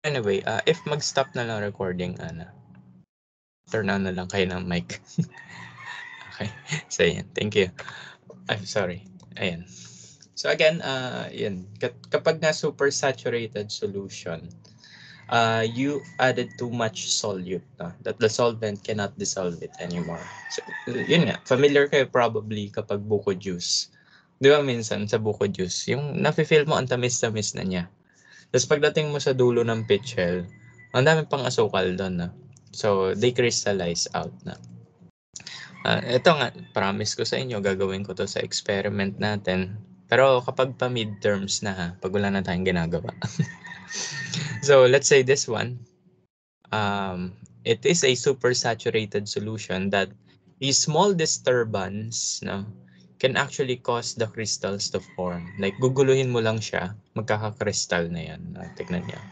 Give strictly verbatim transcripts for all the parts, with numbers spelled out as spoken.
Anyway, uh, if mag-stop na lang recording, ano, turn on na lang kayo ng mic. Okay. So, yan. Thank you. I'm sorry. Ayan. So, again, uh, yan. Kapag na super saturated solution, uh, you added too much solute, no? That the solvent cannot dissolve it anymore. So, yun nga. Familiar kayo probably kapag buko juice. Di ba minsan sa buko juice, yung nafe-feel mo ang tamis-tamis na niya. Tapos pagdating mo sa dulo ng pitchel, ang dami pang asukal doon, no? So, they crystallize out na. Uh, ito nga, promise ko sa inyo, gagawin ko to sa experiment natin. Pero kapag pa midterms na ha, pag wala na tayong ginagawa. So, let's say this one. Um, it is a super saturated solution that a small disturbance, no, can actually cause the crystals to form. Like, guguluhin mo lang siya, magkaka-crystal na yan. Uh, tignan niyo.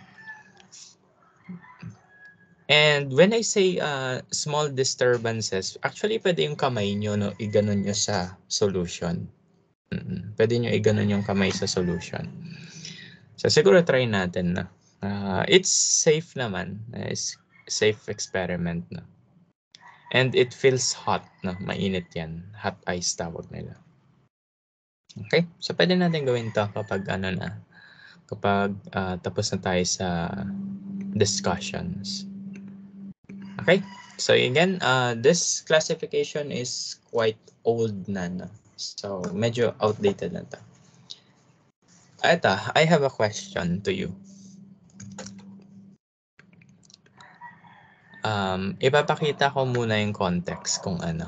And when I say uh, small disturbances, actually pwede yung kamay nyo, no, iganon nyo sa solution. Mm-hmm. Pwede nyo iganon yung kamay sa solution. So siguro try natin na. Uh, it's safe naman. It's safe experiment na. And it feels hot, no? Mainit yan. Hot ice tawag nila. Okay? So pwede natin gawin to kapag ano na. Kapag uh, tapos na tayo sa discussions. Okay, so again, uh, this classification is quite old na, no? So medyo outdated na to. Ito, I have a question to you. Um, ipapakita ko muna yung context kung ano.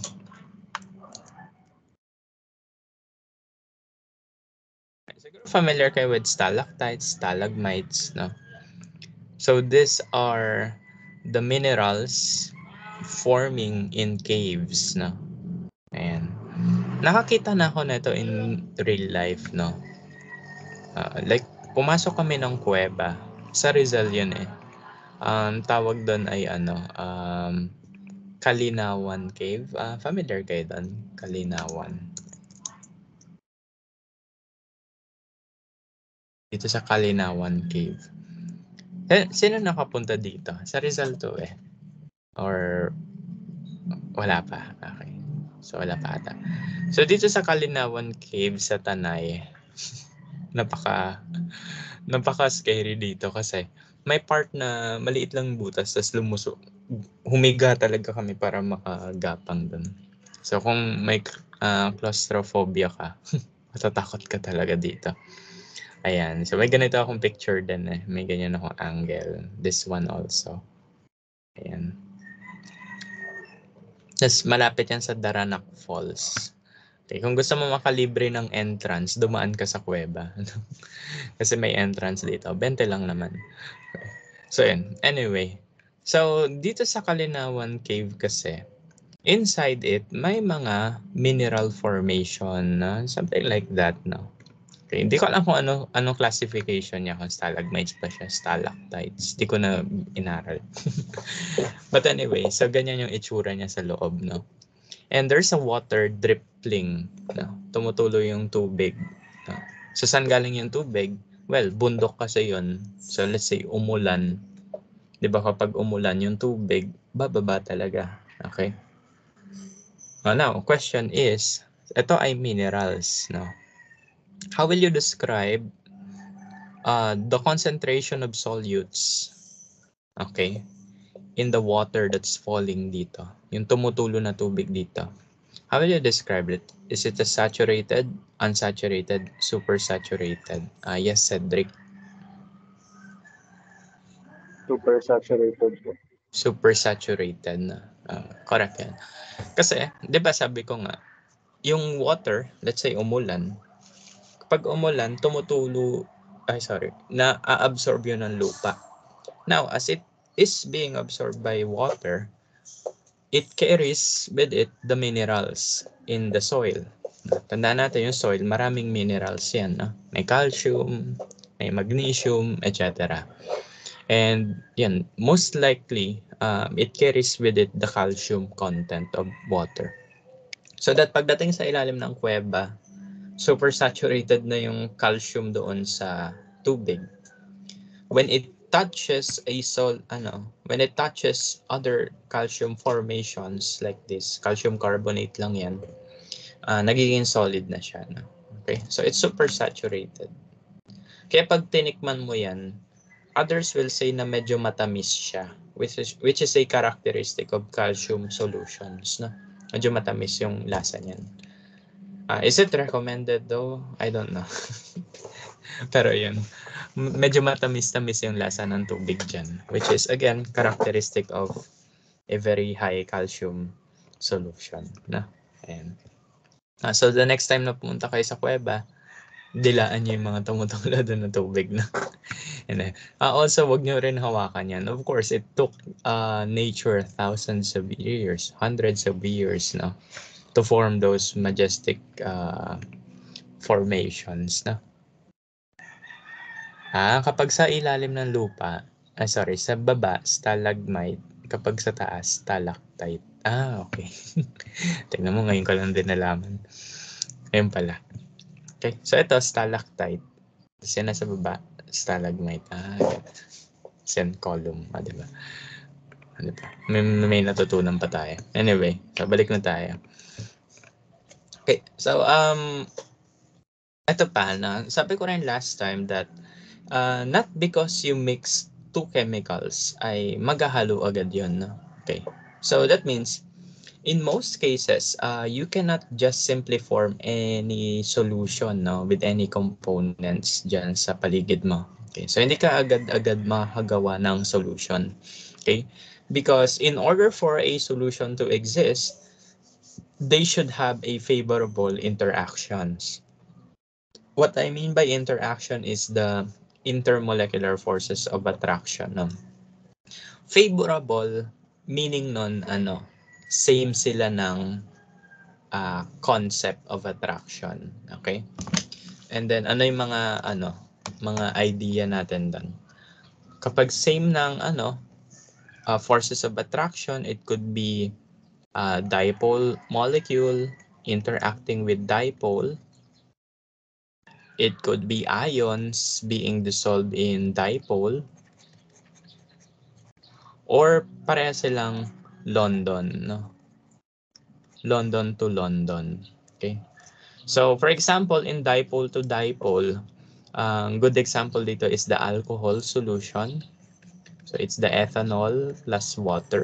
Siguro familiar kayo with stalactites, stalagmites, no? So these are the minerals forming in caves, no? Ayan. Nakakita na ako nito in real life, no? Uh, like, pumasok kami ng kuweba. Sa Rizal yun eh. Um, tawag doon ay ano, um, Kalinawan Cave. Uh, familiar kayo doon? Kalinawan. Dito sa Kalinawan Cave. Sino nakapunta dito? Sa Rizal to eh. Or wala pa? Okay. So wala pa ata. So dito sa Kalinawan Cave sa Tanay, napaka napaka scary dito kasi may part na maliit lang butas tapos lumusok. Humiga talaga kami para makagapang dun. So kung may uh, claustrophobia ka, matatakot ka talaga dito. Ayan. So may ganito akong picture din eh. May ganyan akong angle. This one also. Ayan. Tapos malapit yan sa Daranac Falls. Okay, kung gusto mo makalibre ng entrance, dumaan ka sa kuweba. Kasi may entrance dito. twenty lang naman. So yun. Anyway. So dito sa Kalinawan Cave kasi, inside it, may mga mineral formation na something like that, no? Okay, hindi ko alam kung ano anong classification niya, kung stalagmites pa siya, stalactites. Hindi ko na inaral. But anyway, so ganyan yung itsura niya sa loob, no? And there's a water dripping, no? Tumutulo yung tubig. No? So saan galing yung tubig? Well, bundok kasi yun. So let's say umulan. 'Di ba kapag umulan yung tubig, bababa talaga. Okay? Oh, now, question is, ito ay minerals, no? How will you describe uh, the concentration of solutes, okay, in the water that's falling dito? Yung tumutulo na tubig dito. How will you describe it? Is it a saturated, unsaturated, supersaturated? Uh, yes, Cedric. Super saturated po. Supersaturated na. Uh, correct yan. Kasi, di ba sabi ko nga, yung water, let's say umulan, kapag umulan, tumutulo, ay sorry, na-absorb yun ng lupa. Now, as it is being absorbed by water, it carries with it the minerals in the soil. Tandaan natin yung soil, maraming minerals yan. No? May calcium, may magnesium, et cetera. And yan, most likely, um, it carries with it the calcium content of water. So that pagdating sa ilalim ng kuweba, super saturated na yung calcium doon sa tubig. When it touches a sol ano, when it touches other calcium formations like this, calcium carbonate lang yan, uh, nagiging solid na siya. No? Okay, so it's super saturated. Kaya pag tinikman mo yan, others will say na medyo matamis siya, which is, which is a characteristic of calcium solutions. No? Medyo matamis yung lasa niyan. Uh, is it recommended though? I don't know. Pero yun, medyo matamis-tamis yung lasa ng tubig dyan, which is again characteristic of a very high calcium solution. Na? Ayan. Uh, so the next time na pumunta kayo sa kuweba, dilaan nyo yung mga tumutulad doon na tubig. Na? And then, uh, also, wag nyo rin hawakan yan. Of course, it took uh, nature thousands of years, hundreds of years no, to form those majestic uh, formations. No? Ah, kapag sa ilalim ng lupa, ah, sorry, sa baba, stalagmite. Kapag sa taas, stalactite. Ah, okay. Tingnan mo, ngayon ko lang din nalaman. Ayun pala. Okay, so ito, stalactite. Tapos yan nasa baba, stalagmite. Ah, yan. Column, ah, diba? Ah, diba? May, may natutunan pa tayo. Anyway, so balik na tayo. Okay, so, um, ito pa, na, sabi ko rin last time that Uh, not because you mix two chemicals ay maghahalo agad yun. No? Okay. So that means in most cases, uh, you cannot just simply form any solution no, with any components dyan sa paligid mo. Okay. So hindi ka agad-agad makagawa ng solution. Okay. Because in order for a solution to exist, they should have a favorable interactions. What I mean by interaction is the intermolecular forces of attraction. No? Favorable, meaning nun, ano, same sila ng uh, concept of attraction. Okay? And then, ano yung mga, ano, mga idea natin doon? Kapag same ng, ano, uh, forces of attraction, it could be uh, dipole molecule interacting with dipole. It could be ions being dissolved in dipole. Or pareha silang London. No? London to London. Okay. So, for example, in dipole to dipole, ang uh, good example dito is the alcohol solution. So, it's the ethanol plus water.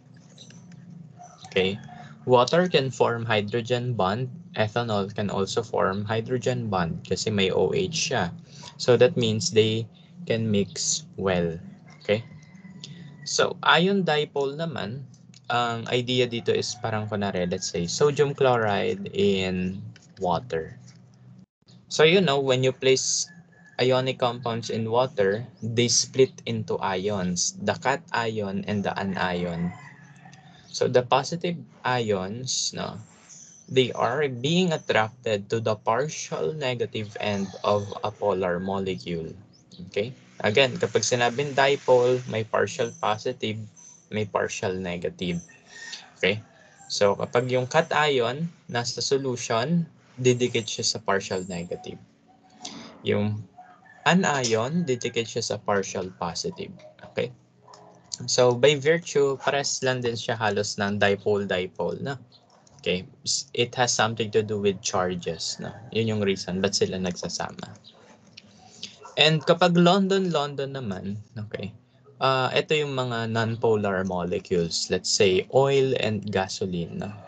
Okay. Water can form hydrogen bond. Ethanol can also form hydrogen bond kasi may OH siya. So that means they can mix well. Okay? So ion dipole naman, ang idea dito is parang kunwari, let's say sodium chloride in water. So you know, when you place ionic compounds in water, they split into ions, the cation and the anion. So the positive ions, no, they are being attracted to the partial negative end of a polar molecule. Okay? Again, kapag sinabing dipole, may partial positive, may partial negative. Okay? So kapag yung cation nasa solution, didikit siya sa partial negative. Yung anion, didikit siya sa partial positive. Okay? So, by virtue, pares lang din siya halos ng dipole-dipole, no? Okay, it has something to do with charges, no? Yun yung reason ba't sila nagsasama. And kapag London-London naman, okay, uh, ito yung mga non-polar molecules, let's say oil and gasoline, no?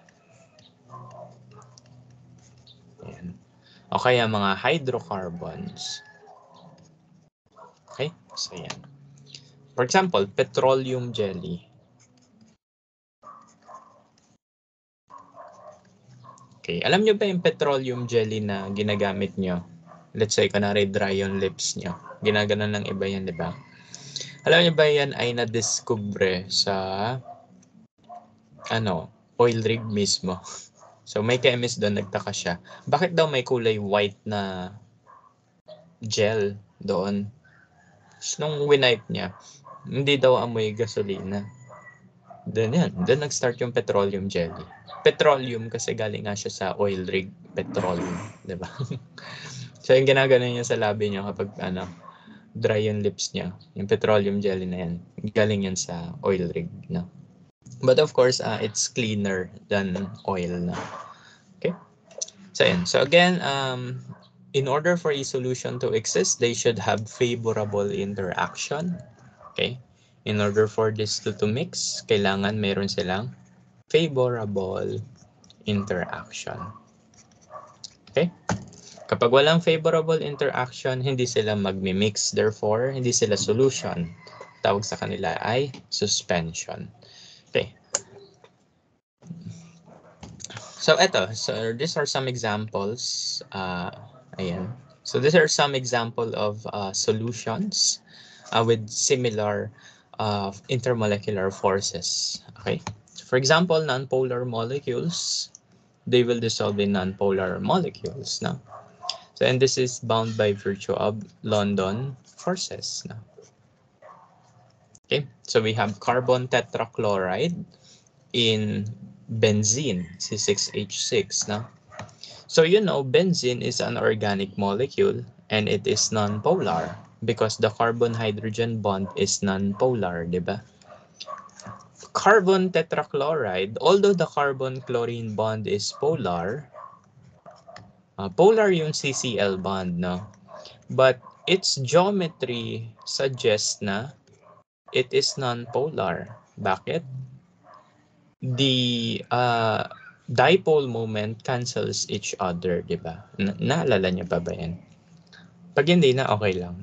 Ayan. O kaya mga hydrocarbons. Okay, so yan. For example, petroleum jelly. Okay, alam nyo ba yung petroleum jelly na ginagamit nyo? Let's say, kanari dry yung lips nyo. Ginaganon ng iba yan, di ba? Alam nyo ba yan ay na-discover sa ano, oil rig mismo. So, may chemist doon, nagtaka siya. Bakit daw may kulay white na gel doon? So, nung winipe niya, hindi daw amoy gasolina. Doon yan. Doon nag-start yung petroleum jelly. Petroleum kasi galing nga siya sa oil rig. Petroleum. Diba? So yung ginagano niya sa labi niya kapag ano, dry yung lips niya. Yung petroleum jelly na yan. Galing yan sa oil rig. No? But of course, uh, it's cleaner than oil. No? Okay? So, yan. So again, um, in order for a solution to exist, they should have favorable interaction. Okay? In order for this to, to mix, kailangan meron silang favorable interaction. Okay? Kapag walang favorable interaction, hindi sila magmi-mix. Therefore, hindi sila solution. Tawag sa kanila ay suspension. Okay. So, eto. So, these are some examples. Uh, ayan. So, these are some example of uh, solutions uh, with similar uh, intermolecular forces. Okay. So, for example, nonpolar molecules, they will dissolve in nonpolar molecules. No? So, and this is bound by virtue of London forces. No? Okay, so we have carbon tetrachloride in benzene, C six H six. No? So, you know, benzene is an organic molecule and it is nonpolar because the carbon-hydrogen bond is nonpolar, di ba? Carbon tetrachloride, although the carbon-chlorine bond is polar, uh, polar yung C C L bond, no? But its geometry suggests na it is non-polar. Bakit? The uh, dipole moment cancels each other, di ba? Na naalala niyo pa ba yan? Pag hindi na, okay lang.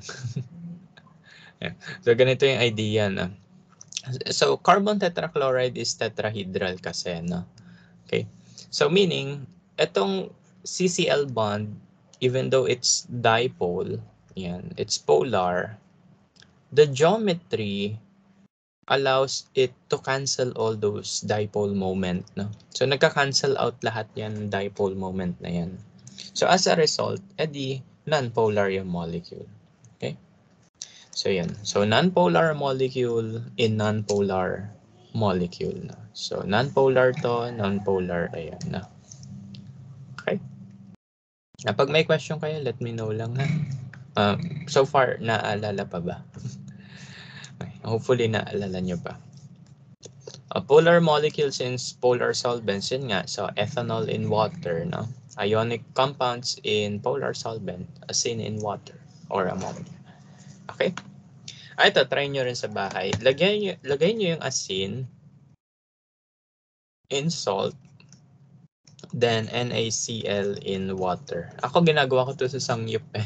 So, ganito yung idea na. So, carbon tetrachloride is tetrahedral kasi, no? Okay. So, meaning, itong C C L bond, even though it's dipole, yan, it's polar, the geometry allows it to cancel all those dipole moment. No? So, nagka-cancel out lahat yan, dipole moment na yan. So, as a result, edi, non-polar yung molecule. Okay? So, yan. So, non-polar molecule in non-polar molecule. No? So, non-polar to, non-polar, ayan na. Okay? Pag may question kayo, let me know lang ha. Uh, so far, naalala pa ba? Okay. Hopefully, naalala nyo pa. Uh, polar molecules in polar solvents, yun nga. So, ethanol in water, no? Ionic compounds in polar solvent, asin in water, or ammonia. Okay? Ah, ito, try nyo rin sa bahay. Lagay nyo, lagay nyo yung asin in salt, then NaCl in water. Ako, ginagawa ko to sa sangyup eh.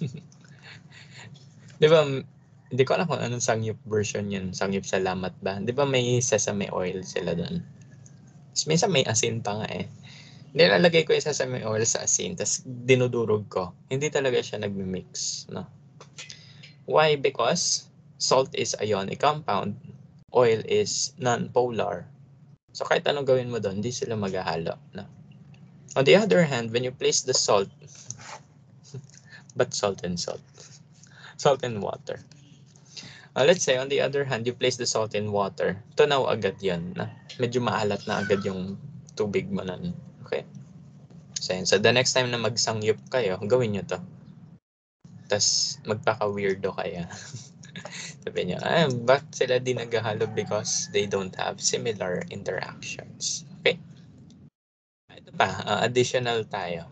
Di ba, hindi ko alam kung anong sangyup version yun. Sangyup salamat ba? Di ba may sesame oil sila doon? Minsan may asin pa nga eh. Nilalagay ko yung sesame oil sa asin, tapos dinudurog ko. Hindi talaga siya nagmi-mix. No? Why? Because salt is ionic compound. Oil is non-polar. So kahit anong gawin mo doon, hindi sila maghahalo. No? On the other hand, when you place the salt, but salt and salt. Salt and water. Uh, let's say, on the other hand, you place the salt in water. Tunaw agad yan. Na? Medyo maalat na agad yung tubig mo na. Okay? So, yun. So, the next time na magsangyup kayo, gawin nyo to. Tapos, magpaka-weirdo kaya. Sabi nyo, ah, bakit sila di naghahalo? Because they don't have similar interactions. Okay? Ito pa, uh, additional tayo.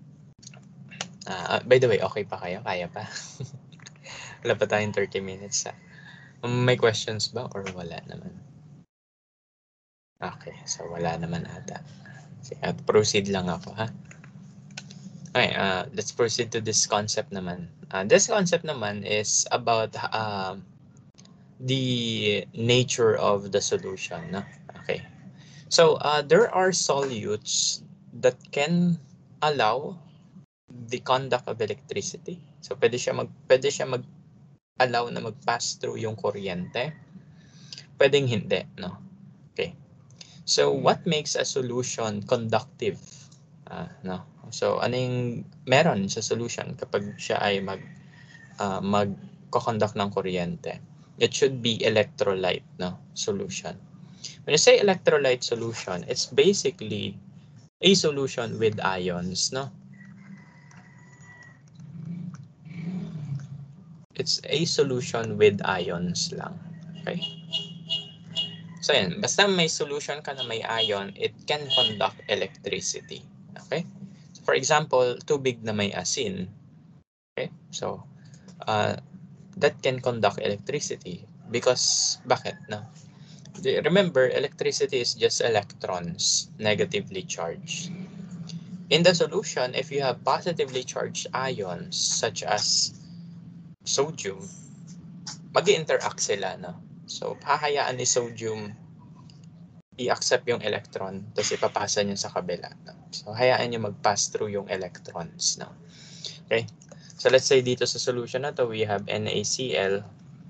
Uh, by the way, okay pa kayo? Kaya pa? Wala pa tayong thirty minutes. Ha? May questions ba or wala naman? Okay, so wala naman ata. At proceed lang ako, ha? Okay, uh, let's proceed to this concept naman. Uh, this concept naman is about uh, the nature of the solution. No? Okay. So, uh, there are solutes that can allow the conduct of electricity. So, pwede siya mag, pwede siya mag allow na mag-pass through yung kuryente. Pwedeng hindi, no? Okay. So, what makes a solution conductive? Uh, no? So, ano yung meron sa solution kapag siya ay mag, uh, mag-conduct ng kuryente? It should be electrolyte, no? Solution. When you say electrolyte solution, it's basically a solution with ions, no? it's a solution with ions lang. Okay? So yan, basta may solution ka na may ion, it can conduct electricity. Okay? So for example, tubig na may asin. Okay? So, uh, that can conduct electricity because, bakit? No? Remember, electricity is just electrons negatively charged. In the solution, if you have positively charged ions such as sodium, mag-interact sila. No? So, hahayaan ni sodium i-accept yung electron, tapos ipapasa niya sa kabila. No? So, hayaan niya mag-pass through yung electrons. No? Okay? So, let's say dito sa solution na to, we have NaCl.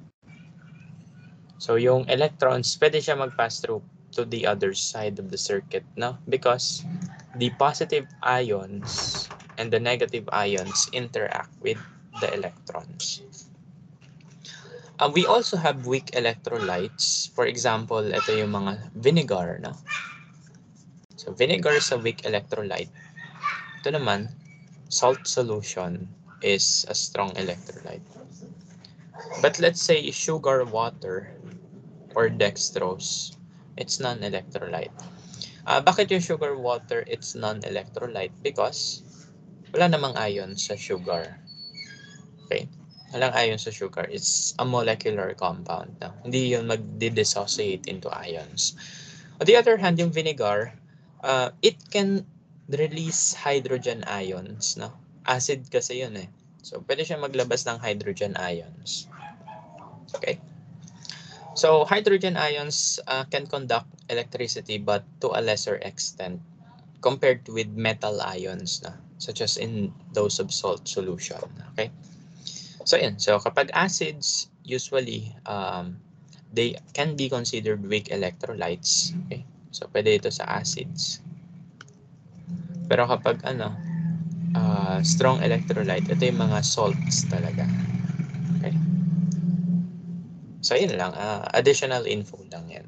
So, yung electrons, pwede siya mag-pass through to the other side of the circuit, no? Because the positive ions and the negative ions interact with the electrons. Uh, we also have weak electrolytes. For example, ito yung mga vinegar, no? So, vinegar is a weak electrolyte. Ito naman, salt solution is a strong electrolyte. But let's say sugar water or dextrose, it's non-electrolyte. Uh, bakit yung sugar water, it's non-electrolyte? Because wala namang ion sa sugar. Okay? Walang ion sa sugar. It's a molecular compound. No? Hindi yun mag-dissociate into ions. On the other hand, yung vinegar, uh, it can release hydrogen ions. No? Acid kasi yun eh. So, pwede siya maglabas ng hydrogen ions. Okay? So, hydrogen ions uh, can conduct electricity but to a lesser extent compared with metal ions, no? Such as in those of salt solution. Okay? So, yan. So, kapag acids, usually, um, they can be considered weak electrolytes. Okay? So, pwede ito sa acids. Pero kapag ano, uh, strong electrolyte, ito yung mga salts talaga. Okay? So, yun lang. Uh, additional info lang yan.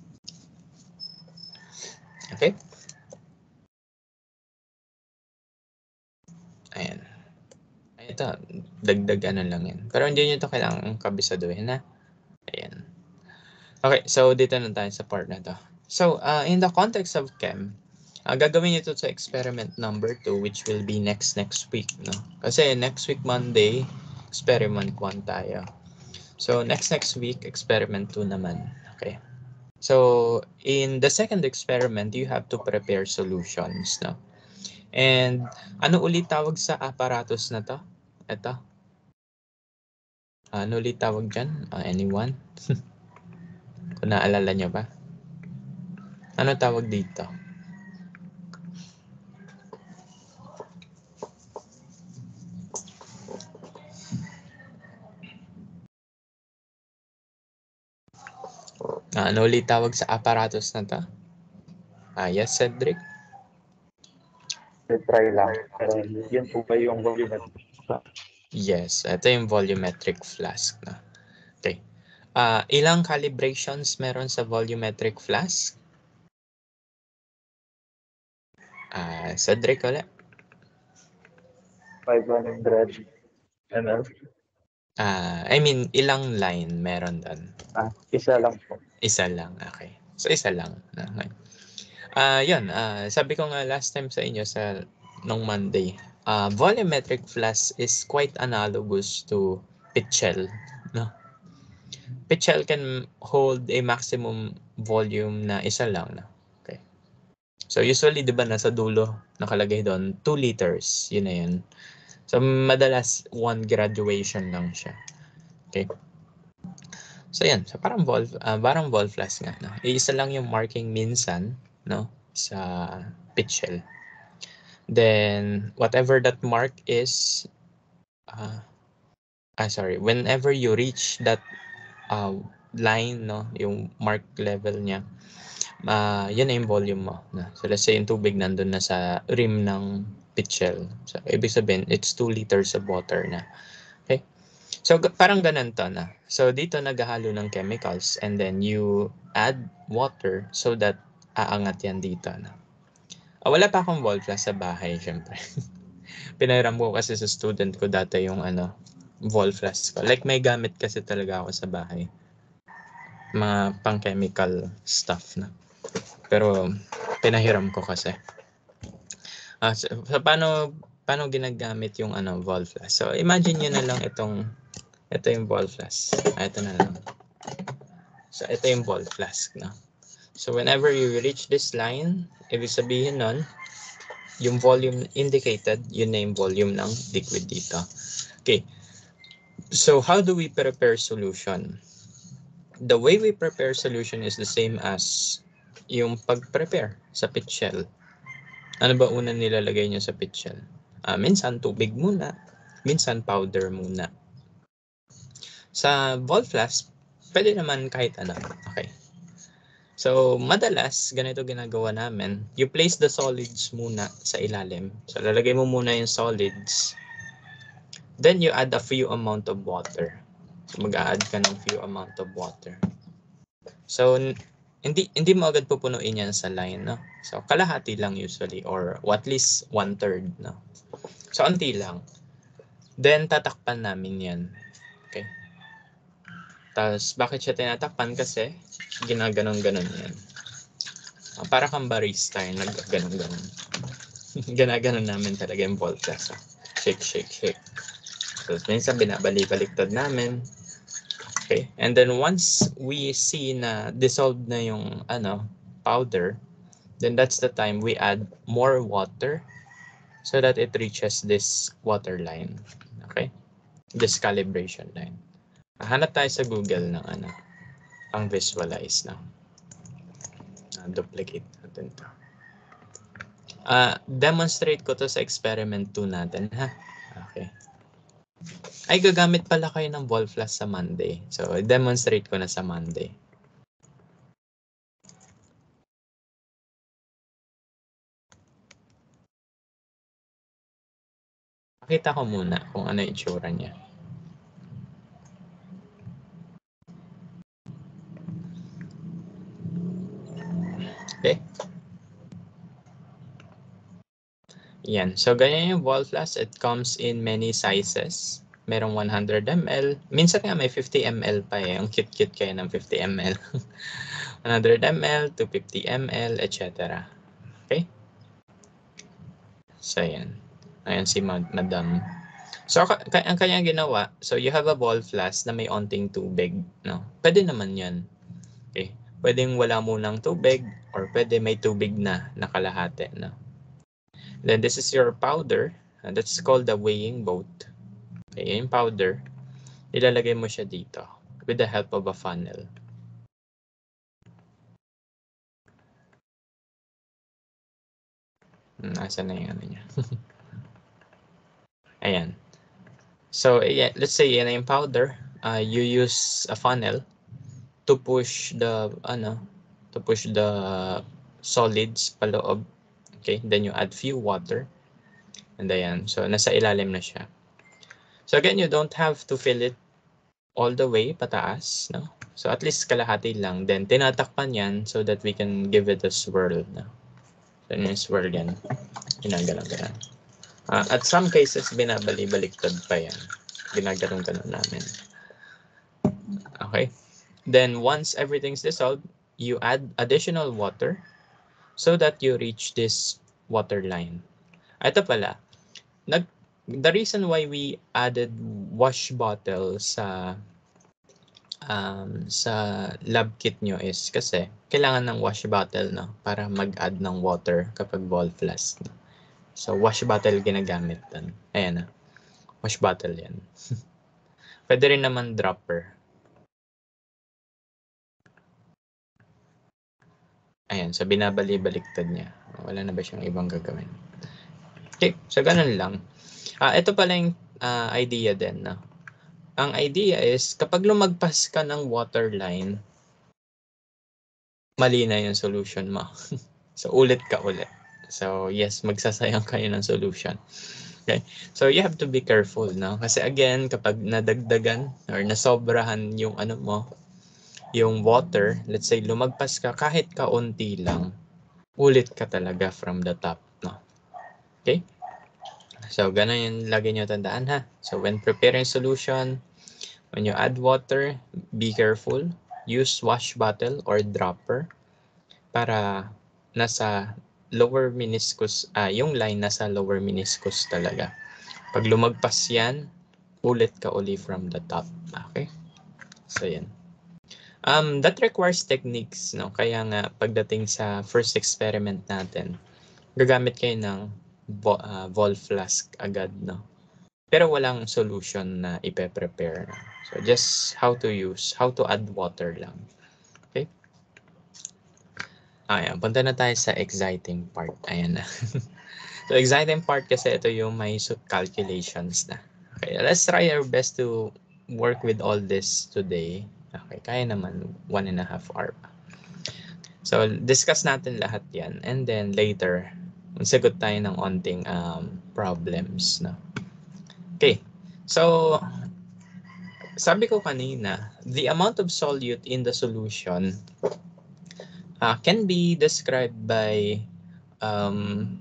Okay? Ayan. Ito, dagdag ano lang yan. Pero hindi nyo ito kailangan kabisaduhin, ha? Ayan. Okay, so dito na tayo sa part na to. So, uh, in the context of chem, uh, gagawin nyo ito sa experiment number two, which will be next next week, no? Kasi next week, Monday, experiment one tayo. So, next next week, experiment two naman. Okay. So, in the second experiment, you have to prepare solutions, no? And ano ulit tawag sa apparatus na to? Ito. Ano ulit tawag dyan? Uh, anyone? Kung naalala nyo ba? Ano tawag dito? Uh, ano ulit tawag sa apparatus na to? Ah, yes, Cedric? Try lang. Uh, yun po ba yung volumetric flask? Yes, ito yung volumetric flask. No? Okay. Uh, ilang calibrations meron sa volumetric flask? Ah, Cedric ulit. five hundred milliliters. Ah, I mean, ilang line meron doon? Ah, isa lang po. Isa lang, okay. So, isa lang. Okay. Ah, uh, yun. Uh, sabi ko nga last time sa inyo sa nung Monday, uh, volumetric flask is quite analogous to pitchel. No? Pitchel can hold a maximum volume na isa lang. No? Okay. So, usually, di ba, nasa dulo, nakalagay doon, two liters. Yun na yun. So, madalas, one graduation lang siya. Okay. So, yan. So, parang vol, uh, parang vol flask nga. No? Iisa lang yung marking minsan, no? Sa pitchel. Then, whatever that mark is, uh, ah, sorry, whenever you reach that uh, line, no? Yung mark level niya, uh, yun na yung volume mo. No? So, let's say yung tubig nandun na sa rim ng pitchel. So, ibig sabihin, it's two liters of water na. Okay? So, parang ganun to na. So, dito naghahalo ng chemicals and then you add water so that aangat yan dito. Na. Ah, wala pa akong wall flask sa bahay, syempre. Pinahiram ko kasi sa student ko dati yung ano, wall flask ko. Like may gamit kasi talaga ako sa bahay. Mga pang-chemical stuff na. Pero pinahiram ko kasi. Ah, so, so paano paano ginagamit yung ano wall flask? So imagine niyo na lang itong ito yung wall flask. Ah, ito na lang. So ito yung wall flask na. So whenever you reach this line, ibig sabihin nun, yung volume indicated, yun na yung volume ng liquid dito. Okay. So how do we prepare solution? The way we prepare solution is the same as yung pag-prepare sa pit shell. Ano ba una nilalagay nyo sa pit shell? Uh, minsan tubig muna, minsan powder muna. Sa wall flask, pwede naman kahit ano. Okay. So, madalas, ganito ginagawa namin. You place the solids muna sa ilalim. So, lalagay mo muna yung solids. Then, you add a few amount of water. So, mag-a-add ka ng few amount of water. So, hindi hindi mo agad pupunuin yan sa line, no? So, kalahati lang usually or at least one-third, no? So, unti lang. Then, tatakpan namin yan. Okay? Tapos, bakit siya tinatakpan? Kasi, ginaganon-ganon yan. Para kang barista yung nag-ganon-ganon. Ganaganon namin talaga yung wall flask. Shake, shake, shake. So, minsan binabalik-baliktad namin. Okay. And then once we see na dissolved na yung ano, powder, then that's the time we add more water so that it reaches this water line. Okay? This calibration line. Hanap tayo sa Google ng ano, pang visualize na. Uh, duplicate natin to. Uh, demonstrate ko to sa experiment two natin, ha? Okay. Ay, gagamit pala kayo ng wall flask sa Monday. So, demonstrate ko na sa Monday. Pakita ko muna kung ano yung itsura niya. Okay. Yan. So, ganyan yung wall flask. It comes in many sizes. Merong one hundred milliliters. Minsan nga may fifty milliliters pa eh. Ang cute-cute kayo ng fifty milliliters. one hundred milliliters, two hundred fifty milliliters, et cetera. Okay? So, yan. Ayan si Madam. So, ang kanyang ginawa, so you have a wall flask na may onting tubig. No? Pwede naman yan. Okay? Pwedeng wala munang tubig or pwede may tubig na nakalahati. No? Then this is your powder. And that's called the weighing boat. Okay, yung powder, ilalagay mo siya dito with the help of a funnel. Nasaan na yung ano niya? Ayan. So, yeah, let's say yan na yung powder. Uh, you use a funnel to push the, ano, to push the solids paloob. Okay, then you add few water. And ayan, so nasa ilalim na siya. So again, you don't have to fill it all the way pataas, no? So at least kalahati lang. Then tinatakpan yan so that we can give it a swirl. No? So yung swirl yan. Ginagalang-galang. Uh, at some cases, binabali-baliktad pa yan. Ginagalang-galang namin. Okay. Then once everything's dissolved, you add additional water so that you reach this water line. Ito pala, nag, the reason why we added wash bottle sa um, sa lab kit nyo is kasi kailangan ng wash bottle, no, para mag-add ng water kapag wall flask. No? So wash bottle ginagamit doon. Ayan na. Wash bottle yan. Pwede rin naman dropper. Ayan, so binabali-baliktad niya. Wala na ba siyang ibang gagawin? Okay, so ganun lang. Ah, ito pala yung uh, idea din. No? Ang idea is, kapag lumagpas ka ng water line, mali na yung solution mo. So, ulit ka ulit. So, yes, magsasayang kayo ng solution. Okay? So, you have to be careful. No? Kasi again, kapag nadagdagan or nasobrahan yung ano mo, yung water, let's say lumagpas ka kahit kaunti lang, ulit ka talaga from the top. No? Okay? So, ganun yung lagi nyo tandaan ha. So, when preparing solution, when you add water, be careful. Use wash bottle or dropper para nasa lower meniscus, ah, yung line nasa lower meniscus talaga. Pag lumagpas yan, ulit ka uli from the top. Okay? So, yan. Um, that requires techniques, no? Kaya nga, pagdating sa first experiment natin, gagamit kayo ng vo uh, vol flask agad, no? Pero walang solution na ipe-prepare. So, just how to use, how to add water lang. Okay? Ayan, punta na tayo sa exciting part. Ayan na. So, exciting part kasi ito yung may calculations na. Okay, let's try our best to work with all this today. Okay, kaya naman one and a half hour pa. So, discuss natin lahat yan. And then later, magsagot tayo ng onting um, problems. No? Okay, so, sabi ko kanina, the amount of solute in the solution uh, can be described by um,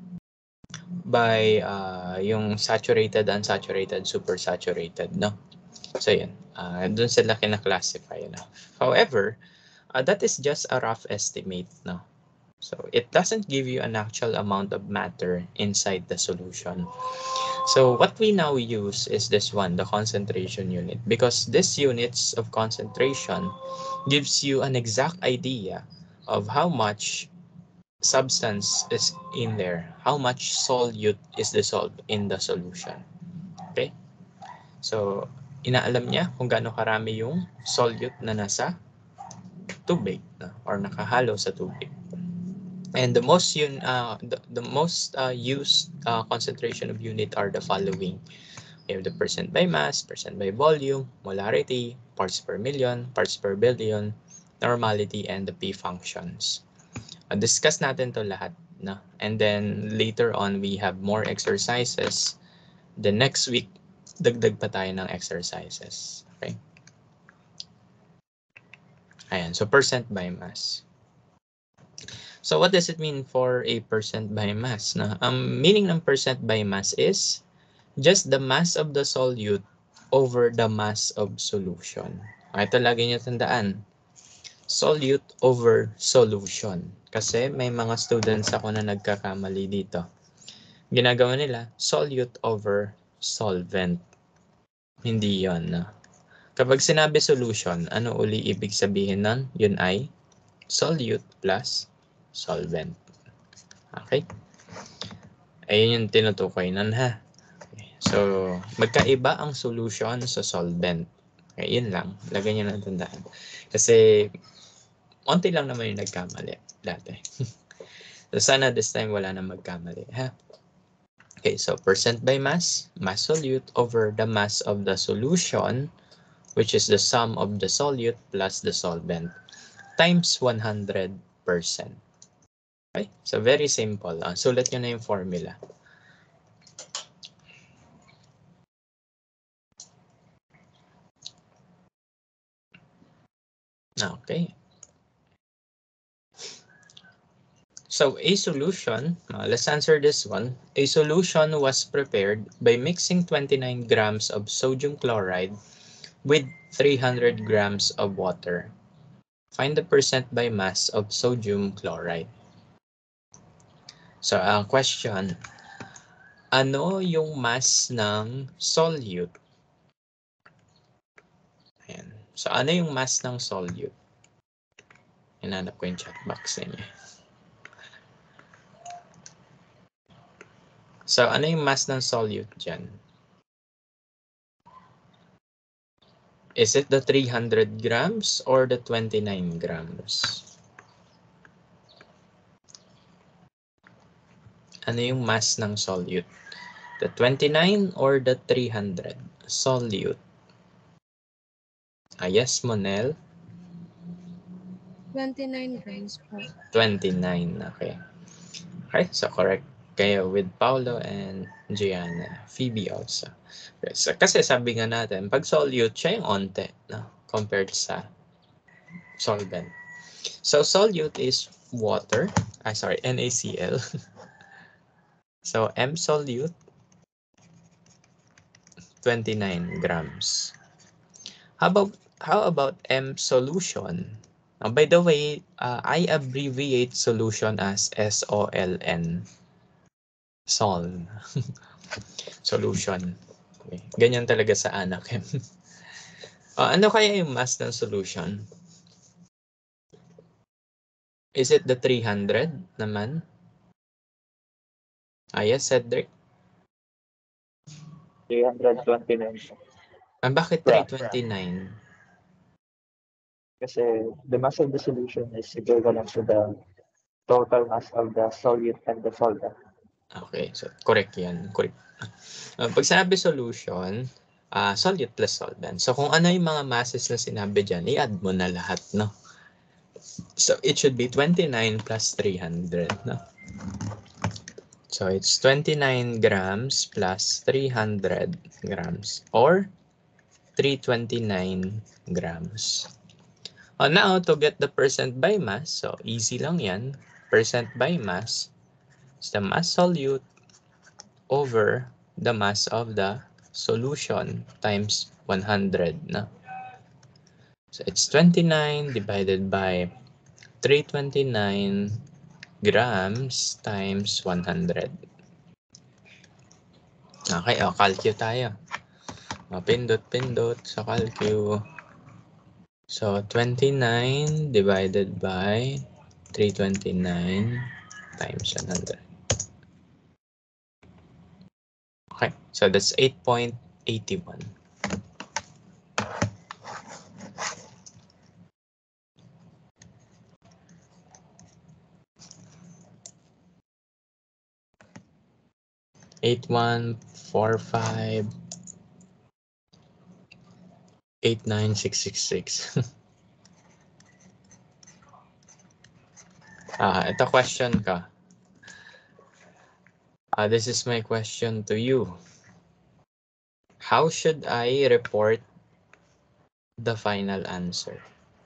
by uh, yung saturated, unsaturated, supersaturated, no? So, yun. Uh, dun sila kina-classify, no? However, uh, that is just a rough estimate, no? So, it doesn't give you an actual amount of matter inside the solution. So, what we now use is this one, the concentration unit, because this units of concentration gives you an exact idea of how much substance is in there, how much solute is dissolved in the solution. Okay? So, inaalam niya kung gaano karami yung solute na nasa tubig no? Or nakahalo sa tubig. And the most yun, uh, the, the most uh, used uh, concentration of unit are the following. We have the percent by mass, percent by volume, molarity, parts per million, parts per billion, normality, and the P functions. Uh, discuss natin to lahat. No? And then later on, we have more exercises. The next week, dagdag pa tayo ng exercises. Okay? Ayan, so percent by mass. So what does it mean for a percent by mass? No? Um, meaning ng percent by mass is just the mass of the solute over the mass of solution. Ito lagi niyo tandaan. Solute over solution. Kasi may mga students ako na nagkakamali dito. Ginagawa nila, solute over solvent. Hindi yon. No? Kapag sinabi solution, ano uli ibig sabihin nun? Yun ay solute plus solvent. Okay? Ayun yung tinutukoy nun ha. Okay. So, magkaiba ang solution sa solvent. Okay, yun lang. Lagay nyo na tandaan. Kasi, onti lang naman yung nagkamali dati. So, sana this time wala na magkamali. Ha? Okay, so percent by mass, mass solute over the mass of the solution, which is the sum of the solute plus the solvent, times one hundred percent. Okay, so very simple. Uh, sulat nyo na yung formula. Okay. So a solution, uh, let's answer this one. A solution was prepared by mixing twenty-nine grams of sodium chloride with three hundred grams of water. Find the percent by mass of sodium chloride. So ang uh, question, ano yung mass ng solute? Ayan. So ano yung mass ng solute? Hinanap ko yung chat box niya. So, ano yung mass ng solute dyan? Is it the three hundred grams or the twenty-nine grams? Ano yung mass ng solute? The twenty-nine or the three hundred? Solute. Ah, yes, Monel? twenty-nine grams po. twenty-nine, okay. Okay, so correct kayo with Paulo and Gianna. Phoebe also. So, kasi sabi nga natin, pag solute, siya yung onte, no? Compared sa solvent. So solute is water. Ah, sorry, NaCl. So M solute twenty-nine grams. How about, how about M solution? Uh, by the way, uh, I abbreviate solution as S O L N. Sol. Solution. Okay. Ganyan talaga sa Anakem. uh, ano kaya yung mass ng solution? Is it the three hundred naman? Ah, yes, Cedric? three hundred twenty-nine. Ah, bakit three twenty-nine? Kasi the mass of the solution is equivalent to the total mass of the solute and the solvent. Okay, so correct yan. Correct. Uh, pag sinabi solution, uh, solute plus solvent. So kung ano yung mga masses na sinabi dyan, i-add mo na lahat, no? So it should be twenty-nine plus three hundred, no? So it's twenty-nine grams plus three hundred grams, or three hundred twenty-nine grams. Oh, now, to get the percent by mass, so easy lang yan. Percent by mass is the mass solute over the mass of the solution times one hundred. No? So it's twenty-nine divided by three hundred twenty-nine grams times one hundred. Okay, o, oh, calcu tayo. O, pindot-pindot sa calcu. So, twenty-nine divided by three hundred twenty-nine times one hundred. Okay, so that's eight point eight one. eight one four five eight nine six six six. Ah, ito question ka. Uh, this is my question to you. How should I report the final answer?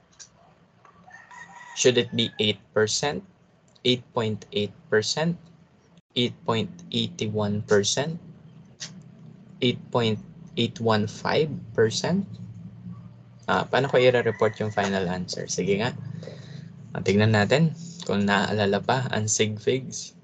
Should it be eight percent, eight point eight percent, eight point eight one percent, eight point eight one five percent? Ah, paano ko i-report yung final answer? Sige nga. Tingnan natin kung naaalala pa ang sig figs.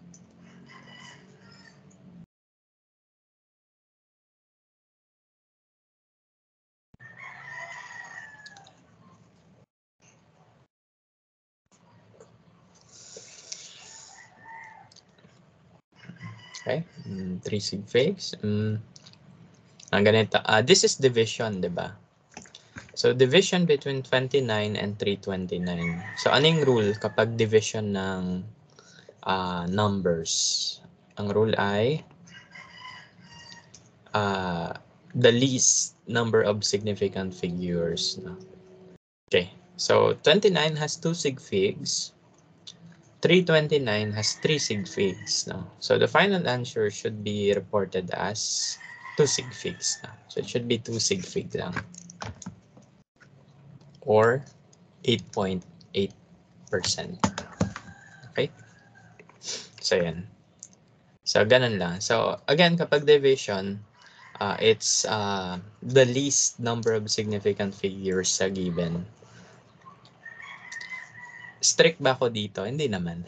Okay, mm, three sig figs. Mm, ang ganito. Uh, this is division, di ba? So, division between twenty-nine and three hundred twenty-nine. So, anong rule kapag division ng uh, numbers? Ang rule ay uh, the least number of significant figures. No? Okay, so twenty-nine has two sig figs. three hundred twenty-nine has three sig figs. No? So, the final answer should be reported as two sig figs. No? So, it should be two sig fig lang. Or eight point eight percent. Okay? So, yan. So, ganun lang. So, again, kapag division, uh, it's uh, the least number of significant figures sa given. Strict ba ako dito? Hindi naman.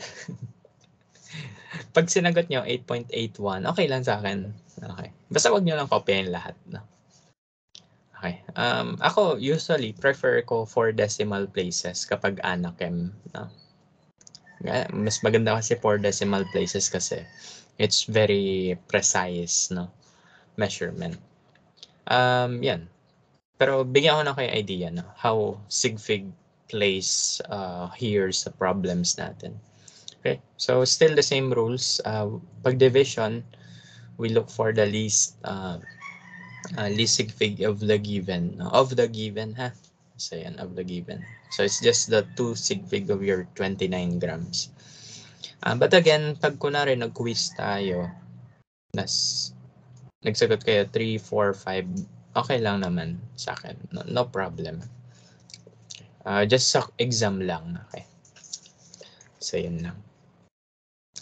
Pag sinagot nyo eight point eight one, okay lang sa akin. Okay. Basta wag nyo lang kopyahin lahat. No? Okay. Um, ako, usually, prefer ko four decimal places kapag Anakem. No? Mas maganda kasi four decimal places kasi it's very precise, no? Measurement. Um, yan. Pero bigyan ko na kayo idea, no? How sig fig plays uh, here sa problems natin. Okay, so still the same rules. Uh, pag division, we look for the least uh, uh, least sig fig of the given. No? Of the given, ha? So yan, of the given. So it's just the two sig fig of your twenty-nine grams. Uh, but again, pag kunwari nag-quiz tayo, nas, nagsagot kayo three, four, five, okay lang naman sa akin. No, no problem. Uh, just sa exam lang. Okay. So, yun lang.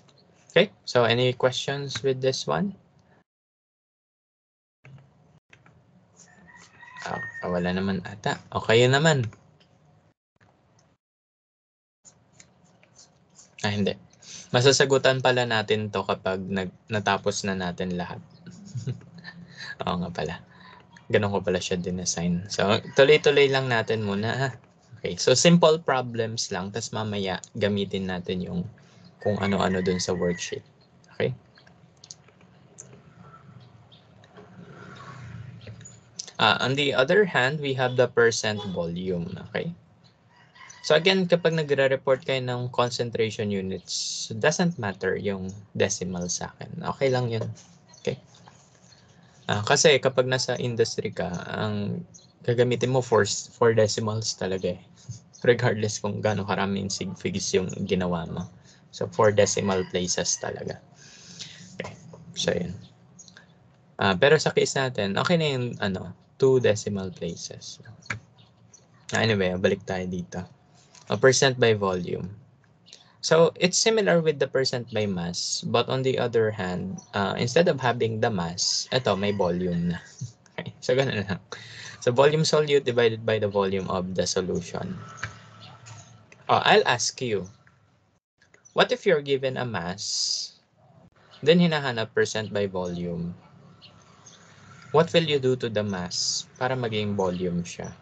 Okay. So, any questions with this one? Ah, wala naman ata. Okay naman. Ah, hindi. Masasagutan pala natin to kapag nag natapos na natin lahat. Oo nga pala. Ganun ko pala siya din-assign. So, tuloy-tuloy lang natin muna ha. Okay, so simple problems lang. Tapos mamaya gamitin natin yung kung ano-ano dun sa worksheet. Okay? Uh, on the other hand, we have the percent volume. Okay? So again, kapag nagre-report kayo ng concentration units, doesn't matter yung decimal sa akin. Okay lang yun. Okay? Uh, kasi kapag nasa industry ka, ang gagamitin mo four, four decimals talaga eh. Regardless kung gaano karaming sig figs yung ginawa mo. So four decimal places talaga. Okay. So yun. Uh, pero sa case natin, okay na yung ano, two decimal places. Anyway, balik tayo dito. A percent by volume. So it's similar with the percent by mass, but on the other hand, uh, instead of having the mass, ito may volume na. Okay, so ganun lang. So volume solute divided by the volume of the solution. Oh, I'll ask you, what if you're given a mass, then hinahanap percent by volume? What will you do to the mass para maging volume siya?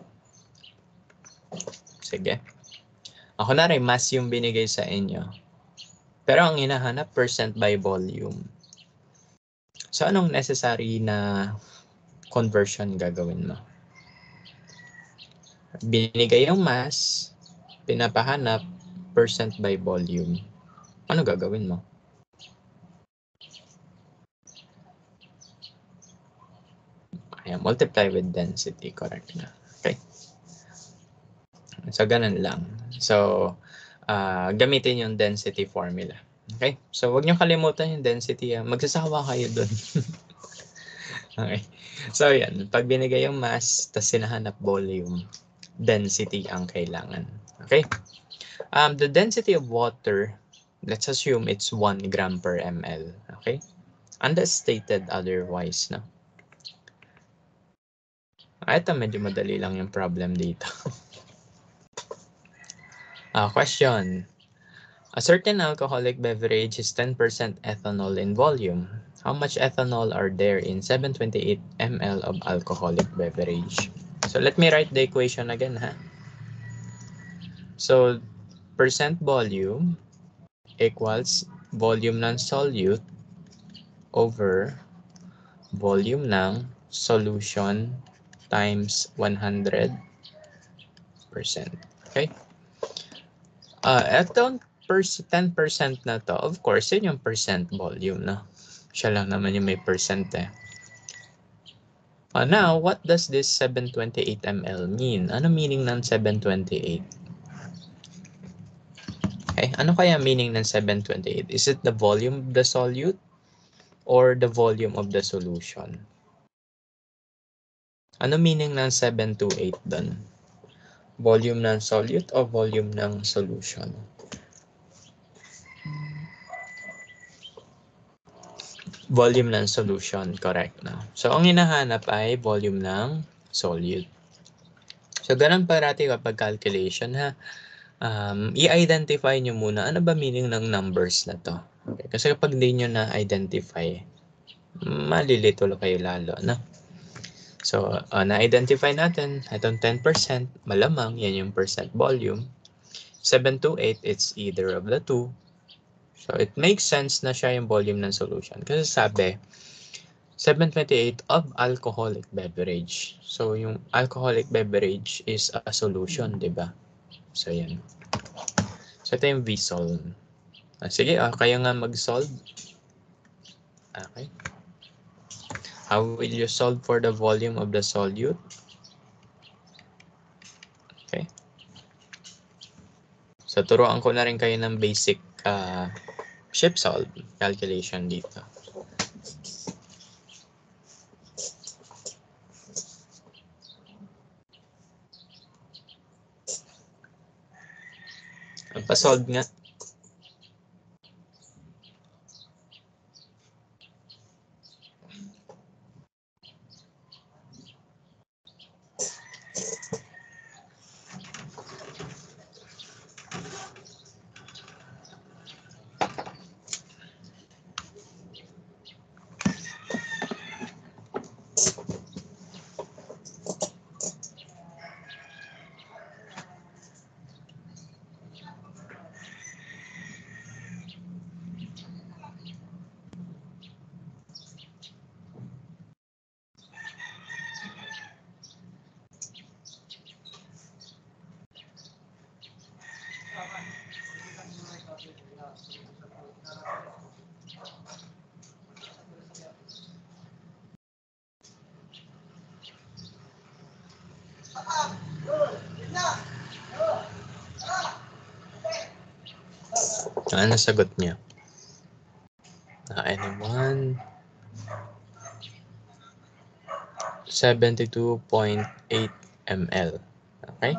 Sige. Ako na rin, mass yung binigay sa inyo. Pero ang hinahanap, percent by volume. So, anong necessary na conversion gagawin mo? Binigay yung mass, pinapahanap, percent by volume. Ano gagawin mo? Ayan, multiply with density, correct na. Okay. So, ganun lang. So, uh, gamitin yung density formula. Okay? So, wag niyo kalimutan yung density. Ah. Magsasawa kayo dun. Okay. So, yan. Pag binigay yung mass, tas sinahanap volume, density ang kailangan. Okay? Um, the density of water, let's assume it's one gram per ml. Okay? Unless stated otherwise, no? Ah, ito medyo madali lang yung problem dito. uh, question. A certain alcoholic beverage is ten percent ethanol in volume. How much ethanol are there in seven hundred twenty-eight milliliters of alcoholic beverage? So let me write the equation again, ha? So percent volume equals volume ng solute over volume ng solution times one hundred percent. Okay? Uh, etong ten percent na to, of course, yun yung percent volume, no? Siya lang naman yung may percent eh. Uh, now, what does this seven hundred twenty-eight milliliters mean? Ano meaning ng seven hundred twenty-eight? Okay, ano kaya meaning ng seven hundred twenty-eight? Is it the volume of the solute or the volume of the solution? Ano meaning ng seven to eight doon? Volume ng solute o volume ng solution? Volume ng solution, correct na. So, ang hinahanap ay volume ng solute. So, ganun parati kapag calculation, ha? Um, i-identify nyo muna, ano ba meaning ng numbers na to? Okay. Kasi kapag hindi nyo na-identify, malilito kayo lalo, no? So, uh, na-identify natin, itong ten percent, malamang, yan yung percent volume. seven to eight, it's either of the two. So, it makes sense na siya yung volume ng solution. Kasi sabi, seven hundred twenty-eight of alcoholic beverage. So, yung alcoholic beverage is a solution, di ba? So, yan. So, ito yung V-solve. Ah, sige, ah, kaya nga mag-solve. Okay. How will you solve for the volume of the solute? Okay. So, turuan ko na rin kayo ng basic uh, ship solve calculation dito. Pa-solve nga. Ano sagot niya? Uh, anyone? seventy-two point eight milliliters. Okay?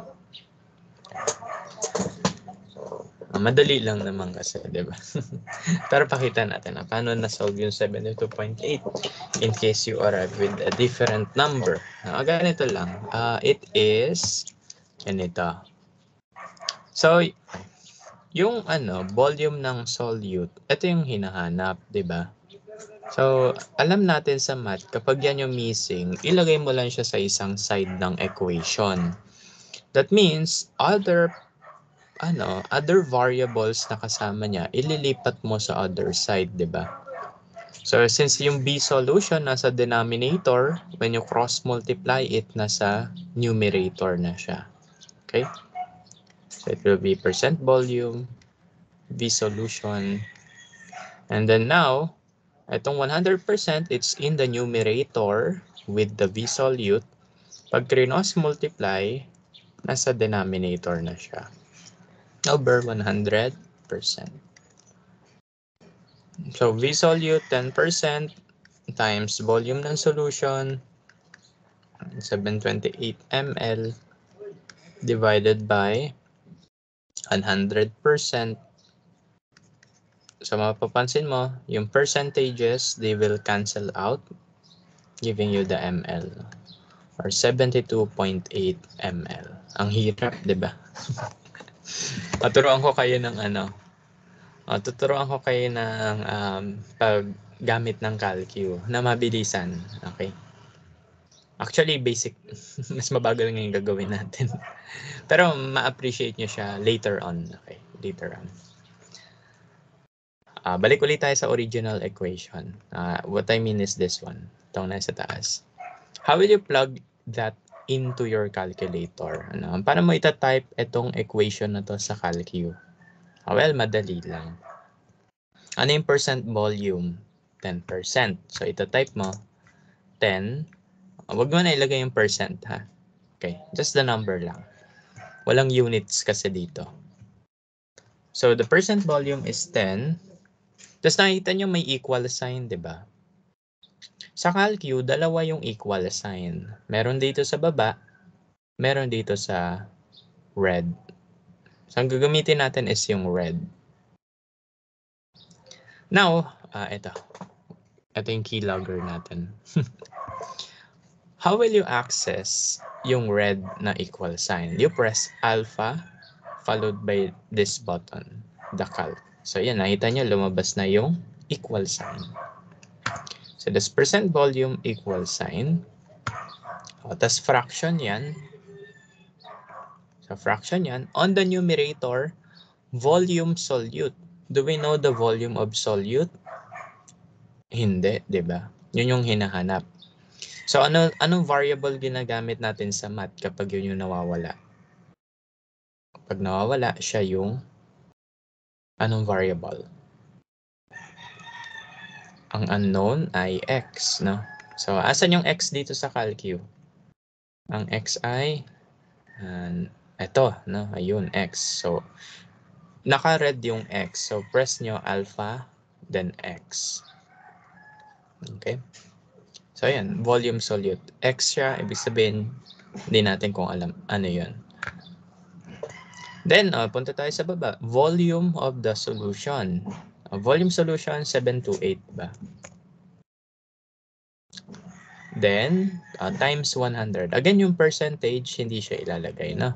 Uh, madali lang naman kasi, di ba? Pero pakita natin na paano na-solve yung seventy-two point eight in case you arrive with a different number. Uh, ganito lang. Uh, it is ganito. So, yung ano, volume ng solute, ito yung hinahanap, di ba? So, alam natin sa math, kapag yan yung missing, ilagay mo lang siya sa isang side ng equation. That means, other ano, other variables na kasama niya, ililipat mo sa other side, di ba? So, since yung B solution nasa denominator, when you cross-multiply it, nasa numerator na siya. Okay? So, it will be percent volume, V solution, and then now, itong one hundred percent, it's in the numerator with the V solute. Pag cross-multiply, nasa denominator na siya. Over one hundred percent. So, V solute, ten percent times volume ng solution, seven hundred twenty-eight milliliters divided by one hundred percent. So, mapapansin mo, yung percentages, they will cancel out, giving you the ml, or seventy-two point eight milliliters. Ang hirap, di ba? Tuturuan ko kayo ng ano, uh, tuturuan ko kayo ng um, paggamit ng calcu na mabilisan. Okay? Actually, basic, mas mabagal nga yung gagawin natin. Pero ma-appreciate nyo siya later on. Okay, later on. Uh, balik ulit tayo sa original equation. Uh, what I mean is this one. Itong nasa taas. How will you plug that into your calculator? Ano? Paano mo ita-type itong equation na to sa calcu? Uh, well, madali lang. Ano yung percent volume? ten percent. So, ita-type mo ten. Uh, wag mo na ilagay yung percent, ha? Okay, just the number lang. Walang units kasi dito. So, the percent volume is ten. Tapos nakita nyo may equal sign, di ba? Sa calcu, dalawa yung equal sign. Meron dito sa baba, meron dito sa red. So, ang gagamitin natin is yung red. Now, uh, ito. Ito yung keylogger natin. How will you access yung red na equal sign? You press alpha followed by this button, the calc. So, yan, nakita nyo, lumabas na yung equal sign. So, this percent volume equal sign. O, tas fraction yan. So, fraction yan. On the numerator, volume solute. Do we know the volume of solute? Hindi, di ba? Yun yung hinahanap. So, ano, anong variable ginagamit natin sa math kapag yun yung nawawala? Kapag nawawala, siya yung anong variable? Ang unknown ay x, no? So, asan yung x dito sa calcu? Ang x ay, uh, ito, no? Ayun, x. So, naka-red yung x. So, press nyo alpha, then x. Okay? So, ayan, volume solute. X siya, ibig sabihin, hindi natin kung alam ano yun. Then, uh, punta tayo sa baba. Volume of the solution. Uh, volume solution, seven to eight ba? Then, uh, times one hundred. Again, yung percentage, hindi siya ilalagay, no?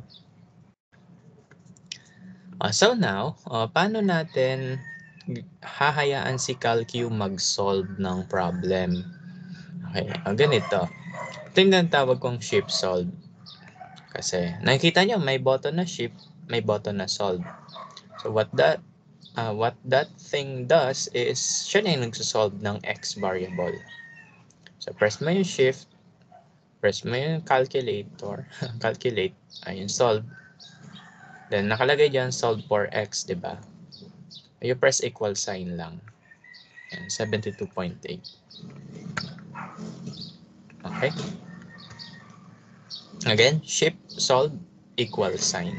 Uh, so now, uh, paano natin hahayaan si calcu mag-solve ng problem? Okay, uh, ganito. Ito yung tawag kong shift solve. Kasi, nakikita nyo, may button na shift, may button na solve. So, what that uh, what that thing does is, siya na yung nagsasolve ng x variable. So, press mo yung shift, press mo yung calculator, calculate, ayun, solve. Then, nakalagay dyan, solve for x, di ba? You press equal sign lang. Ayan, seventy-two point eight. Okay? Again, shift, solve, equal sign.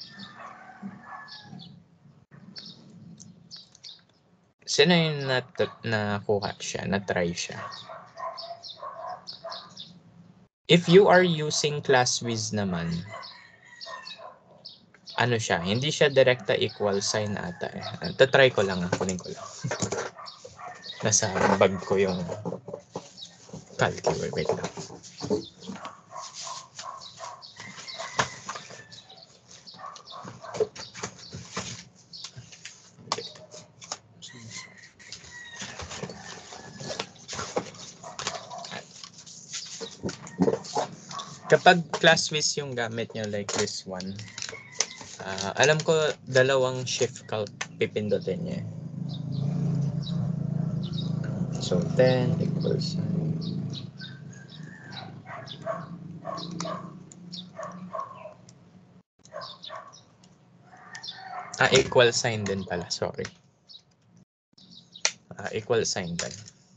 Sino yung nat nakuha siya, na-try siya? If you are using ClassWiz naman, ano siya, hindi siya direkta equal sign ata eh. Tatry ko lang, kunin ko lang. Nasa bag ko yung calculator. Wait lang. Kapag ClassWiz yung gamit nyo like this one, uh, alam ko dalawang shift calc pipindutin niya. So ten equals ah equal sign din pala, sorry. Uh, equal sign din.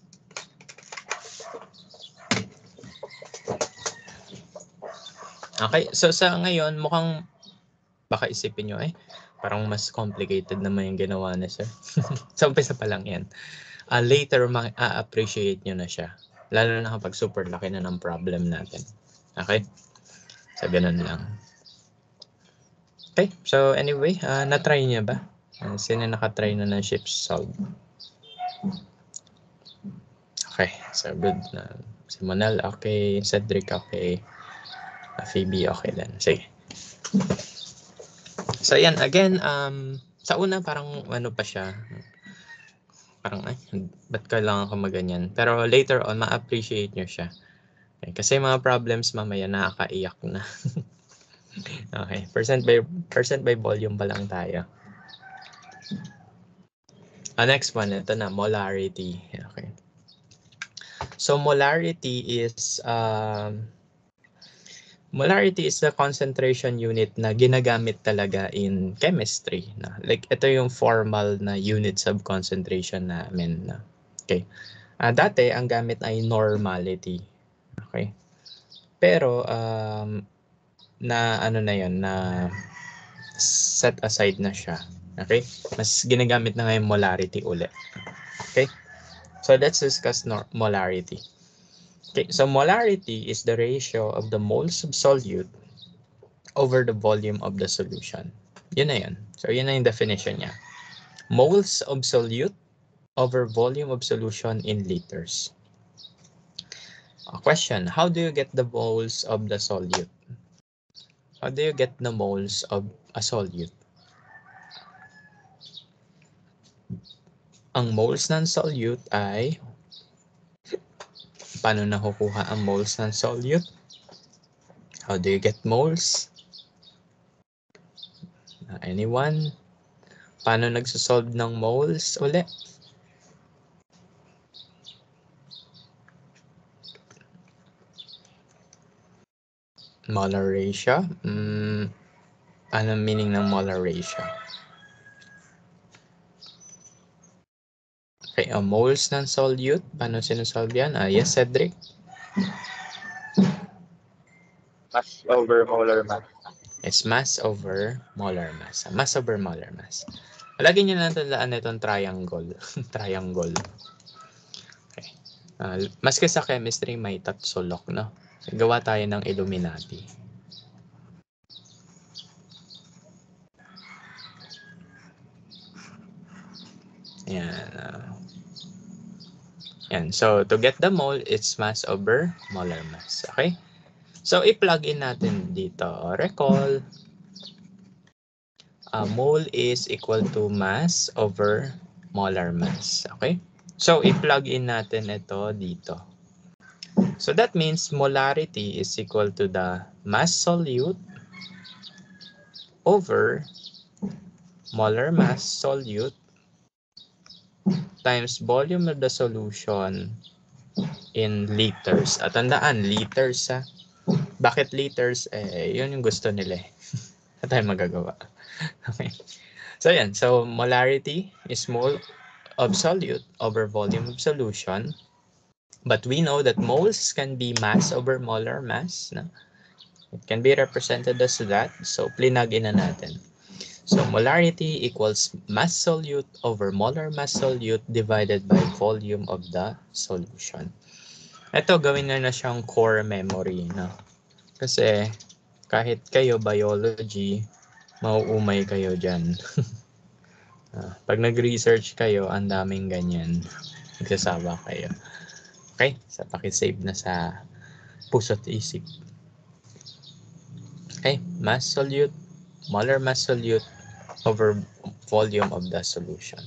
Okay, so sa ngayon mukhang baka isipin nyo eh, parang mas complicated naman yung ginawa na sir. Sa umpisa pa lang yan. Uh, later, ma-appreciate nyo na siya. Lalo na kapag super laki na ng problem natin. Okay? So, ganun lang. Okay, so anyway, uh, na-try niya ba? Uh, sino nakatry na ng shift solve? Okay, so good. Uh, si Monel, okay. Cedric, okay. Uh, Phoebe, okay din. Sige. So, yan. Again, um, sa una, parang ano pa siya. Parang, ay, ba't kailangan ko maganyan? Pero later on, ma-appreciate nyo siya. Okay, kasi mga problems mamaya nakakaiyak na. Okay, percent by, percent by volume pa lang tayo. Uh, next one, ito na, molarity. Okay. So, molarity is, um, molarity is the concentration unit na ginagamit talaga in chemistry. Na. Like, ito yung formal na units of concentration namin. Na. Okay. Uh, dati, ang gamit ay normality. Okay. Pero, um, na ano na yun, na set aside na siya. Okay? Mas ginagamit na ngayon molarity ulit. Okay? So, let's discuss molarity. Okay, so molarity is the ratio of the moles of solute over the volume of the solution. Yun na yun. So, yun na yung definition niya. Moles of solute over volume of solution in liters. A question, how do you get the moles of the solute? How do you get the moles of a solute? Ang moles ng solute ay, paano nakukuha ang moles ng solute? How do you get moles? Uh, anyone? Paano nagsosolve ng moles ulit? Molar ratio? Mm, anong meaning ng molar ratio? Okay, uh, moles ng solute. Paano sinusolve yan? Uh, yes, Cedric? Mass over molar mass. It's mass over molar mass. Mass over molar mass. Lagi nyo na tandaan itong triangle. Triangle. Okay. Uh, maski sa chemistry, may tatsulok, no? Gawa tayo ng Illuminati. Yan. Uh, yan. So, to get the mole, it's mass over molar mass. Okay? So, i-plug in natin dito. Recall. Uh, mole is equal to mass over molar mass. Okay? So, i-plug in natin ito dito. So, that means molarity is equal to the mass solute over molar mass solute times volume of the solution in liters. At tandaan, liters ha. Bakit liters? Eh, yun yung gusto nila eh. Ano tayo magagawa? Okay. So, yan. So, molarity is mole of solute over volume of solution. But we know that moles can be mass over molar mass. No? It can be represented as that. So, plinag-in na natin. So, molarity equals mass solute over molar mass solute divided by volume of the solution. Ito, gawin na na siyang core memory. No? Kasi, kahit kayo, biology, mauumay kayo dyan. Pag nag-research kayo, ang daming ganyan. Nagsasawa kayo. Okay? So, pakisave na sa puso't isip. Okay? Mass solute, molar mass solute over volume of the solution.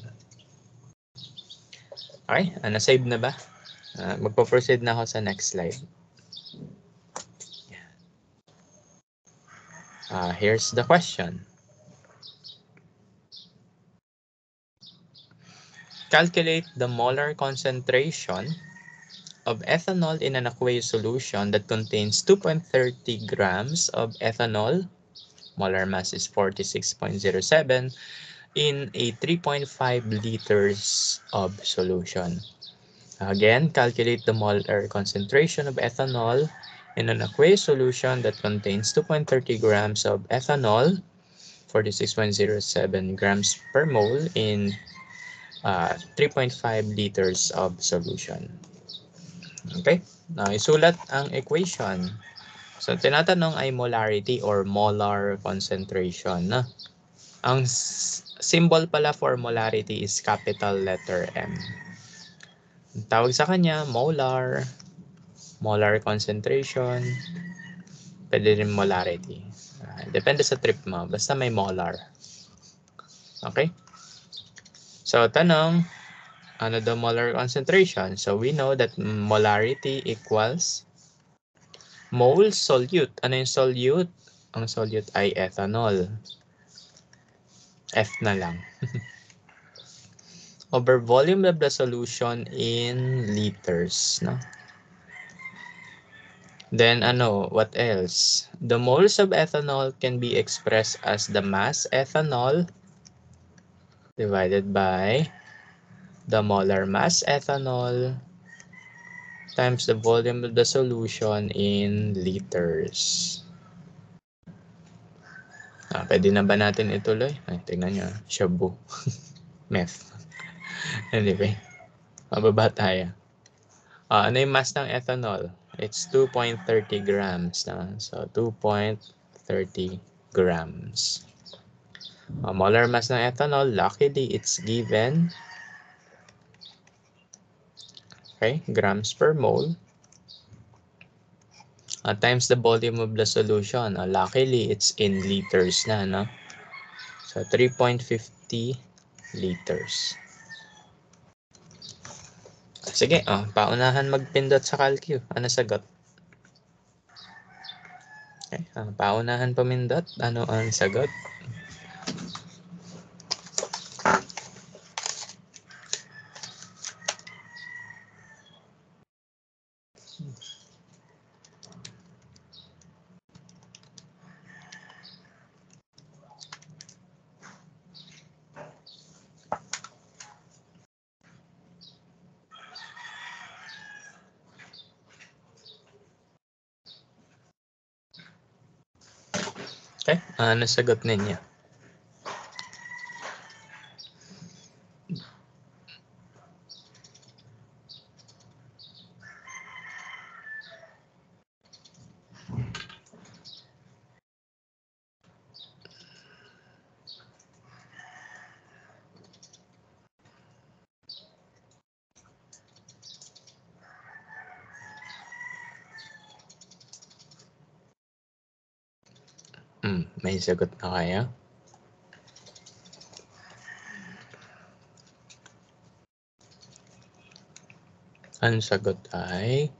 Okay? Uh, na-save na ba? Uh, magpo-proceed na ako sa next slide. Uh, here's the question. Calculate the molar concentration of ethanol in an aqueous solution that contains two point three zero grams of ethanol, molar mass is forty-six point zero seven, in a three point five liters of solution. Again, calculate the molar concentration of ethanol in an aqueous solution that contains two point three zero grams of ethanol, forty-six point zero seven grams per mole, in uh, three point five liters of solution. Okay? Now, isulat ang equation. So, tinatanong ay molarity or molar concentration. Na? Ang symbol pala for molarity is capital letter M. Ang tawag sa kanya, molar, molar concentration, pwede rin molarity. Uh, depende sa trip mo, basta may molar. Okay? So, tanong, ano the molar concentration? So, we know that molarity equals mole solute. Ano yung solute? Ang solute ay ethanol. F na lang. Over volume of the solution in liters. No? Then, ano, what else? The moles of ethanol can be expressed as the mass ethanol divided by the molar mass ethanol times the volume of the solution in liters. Ah, pwede na ba natin ituloy? Ay, tingnan nyo. Shabu. Meth. Anyway, mababa tayo. Ah, ano yung mass ng ethanol? It's two point three zero grams. Na? So, two point three zero grams. Uh, molar mass ng ethanol, luckily, it's given. Okay, grams per mole. Uh, times the volume of the solution. Uh, luckily, it's in liters na, no? So, three point five zero liters. Sige, oh, paunahan magpindot sa calcu. Ano sagot? Okay, uh, paunahan pumindot. Ano ang sagot? Okay, ano sagot ninyo? Hmm, may sagot na kaya? Ang sagot ay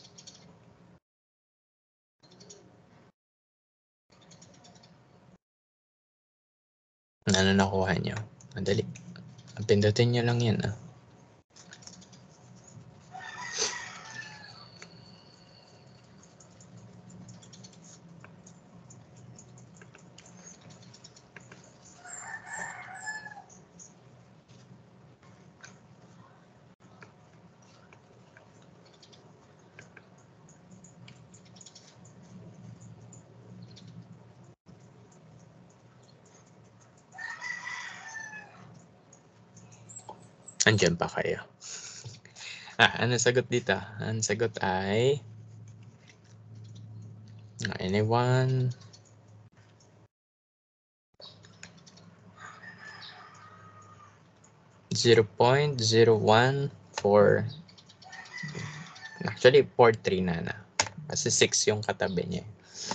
ano nakuha nyo? Madali. Pindutin nyo lang yan. Ah. Andiyan pa kayo. Ah, ano sagot dito? Ang sagot ay anyone? zero point zero one four. Actually, four three na na. Kasi six yung katabi niya.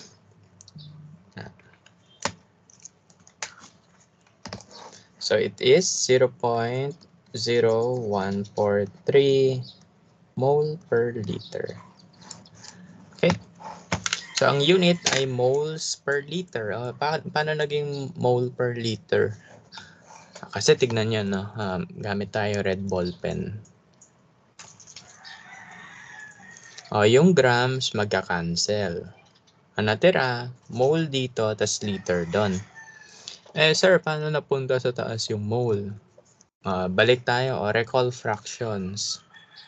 So it is zero point zero one four three mole per liter. Okay. So ang unit ay moles per liter. Uh, pa paano naging mole per liter? Kasi tignan nyo, no? Um, gamit tayo red ball pen. Uh, yung grams magka-cancel. Ang natira, mole dito, tas liter doon. Eh, sir, paano napunta sa taas yung mole? Uh, balik tayo, o recall fractions.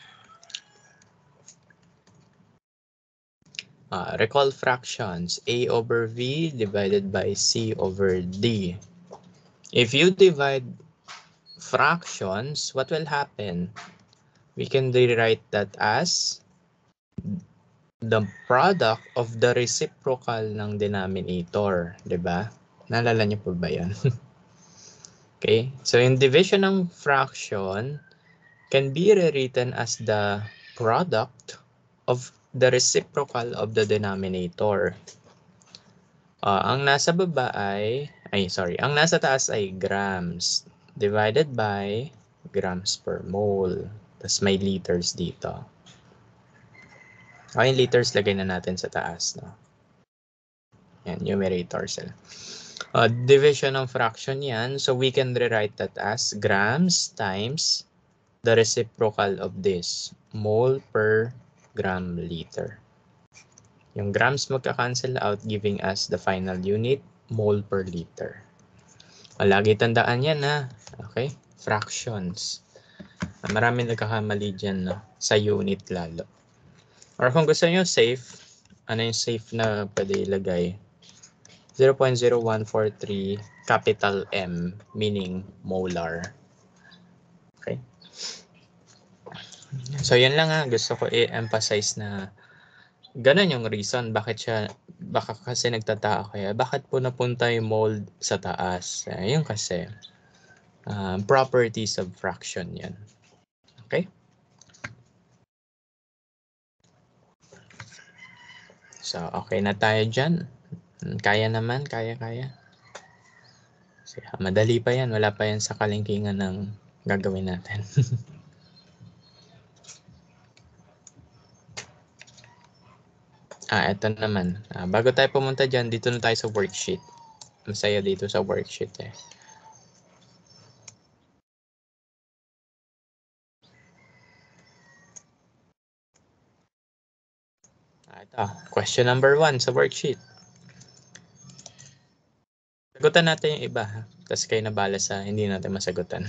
Uh, recall fractions, A over V divided by C over D. If you divide fractions, what will happen? We can rewrite that as the product of the reciprocal ng denominator, di ba? Naalala niyo po ba yan? Okay, so yung division ng fraction can be rewritten as the product of the reciprocal of the denominator. Uh, ang nasa baba ay, ay sorry, ang nasa taas ay grams divided by grams per mole. Tapos may liters dito. Okay, liters lagay na natin sa taas. No? Yan, numerator sila. Uh, division ng fraction yan. So we can rewrite that as grams times the reciprocal of this, mole per gram liter. Yung grams magka-cancel out, giving us the final unit, mole per liter. Lagi tandaan yan ha. Okay? Fractions. Marami nagkakamali dyan, no? Sa unit lalo. Or kung gusto nyo safe, ano yung safe na pwede ilagay? zero point zero one four three capital M, meaning molar. Okay? So yan lang ha. Gusto ko i-emphasize na ganun yung reason bakit siya, baka kasi nagtataka kaya, bakit po napunta yung mole sa taas? Ayun kasi, uh, properties of fraction yan. Okay? So, okay na tayo dyan. Kaya naman, kaya, kaya. So, madali pa yan. Wala pa yan sa kalingkingan ng gagawin natin. ah, eto naman. Ah, bago tayo pumunta dyan, dito na tayo sa worksheet. Masaya dito sa worksheet eh. Ah, ito, question number one sa worksheet. Sagutan natin yung iba, ha? Tapos kayo nabala sa hindi natin masagutan.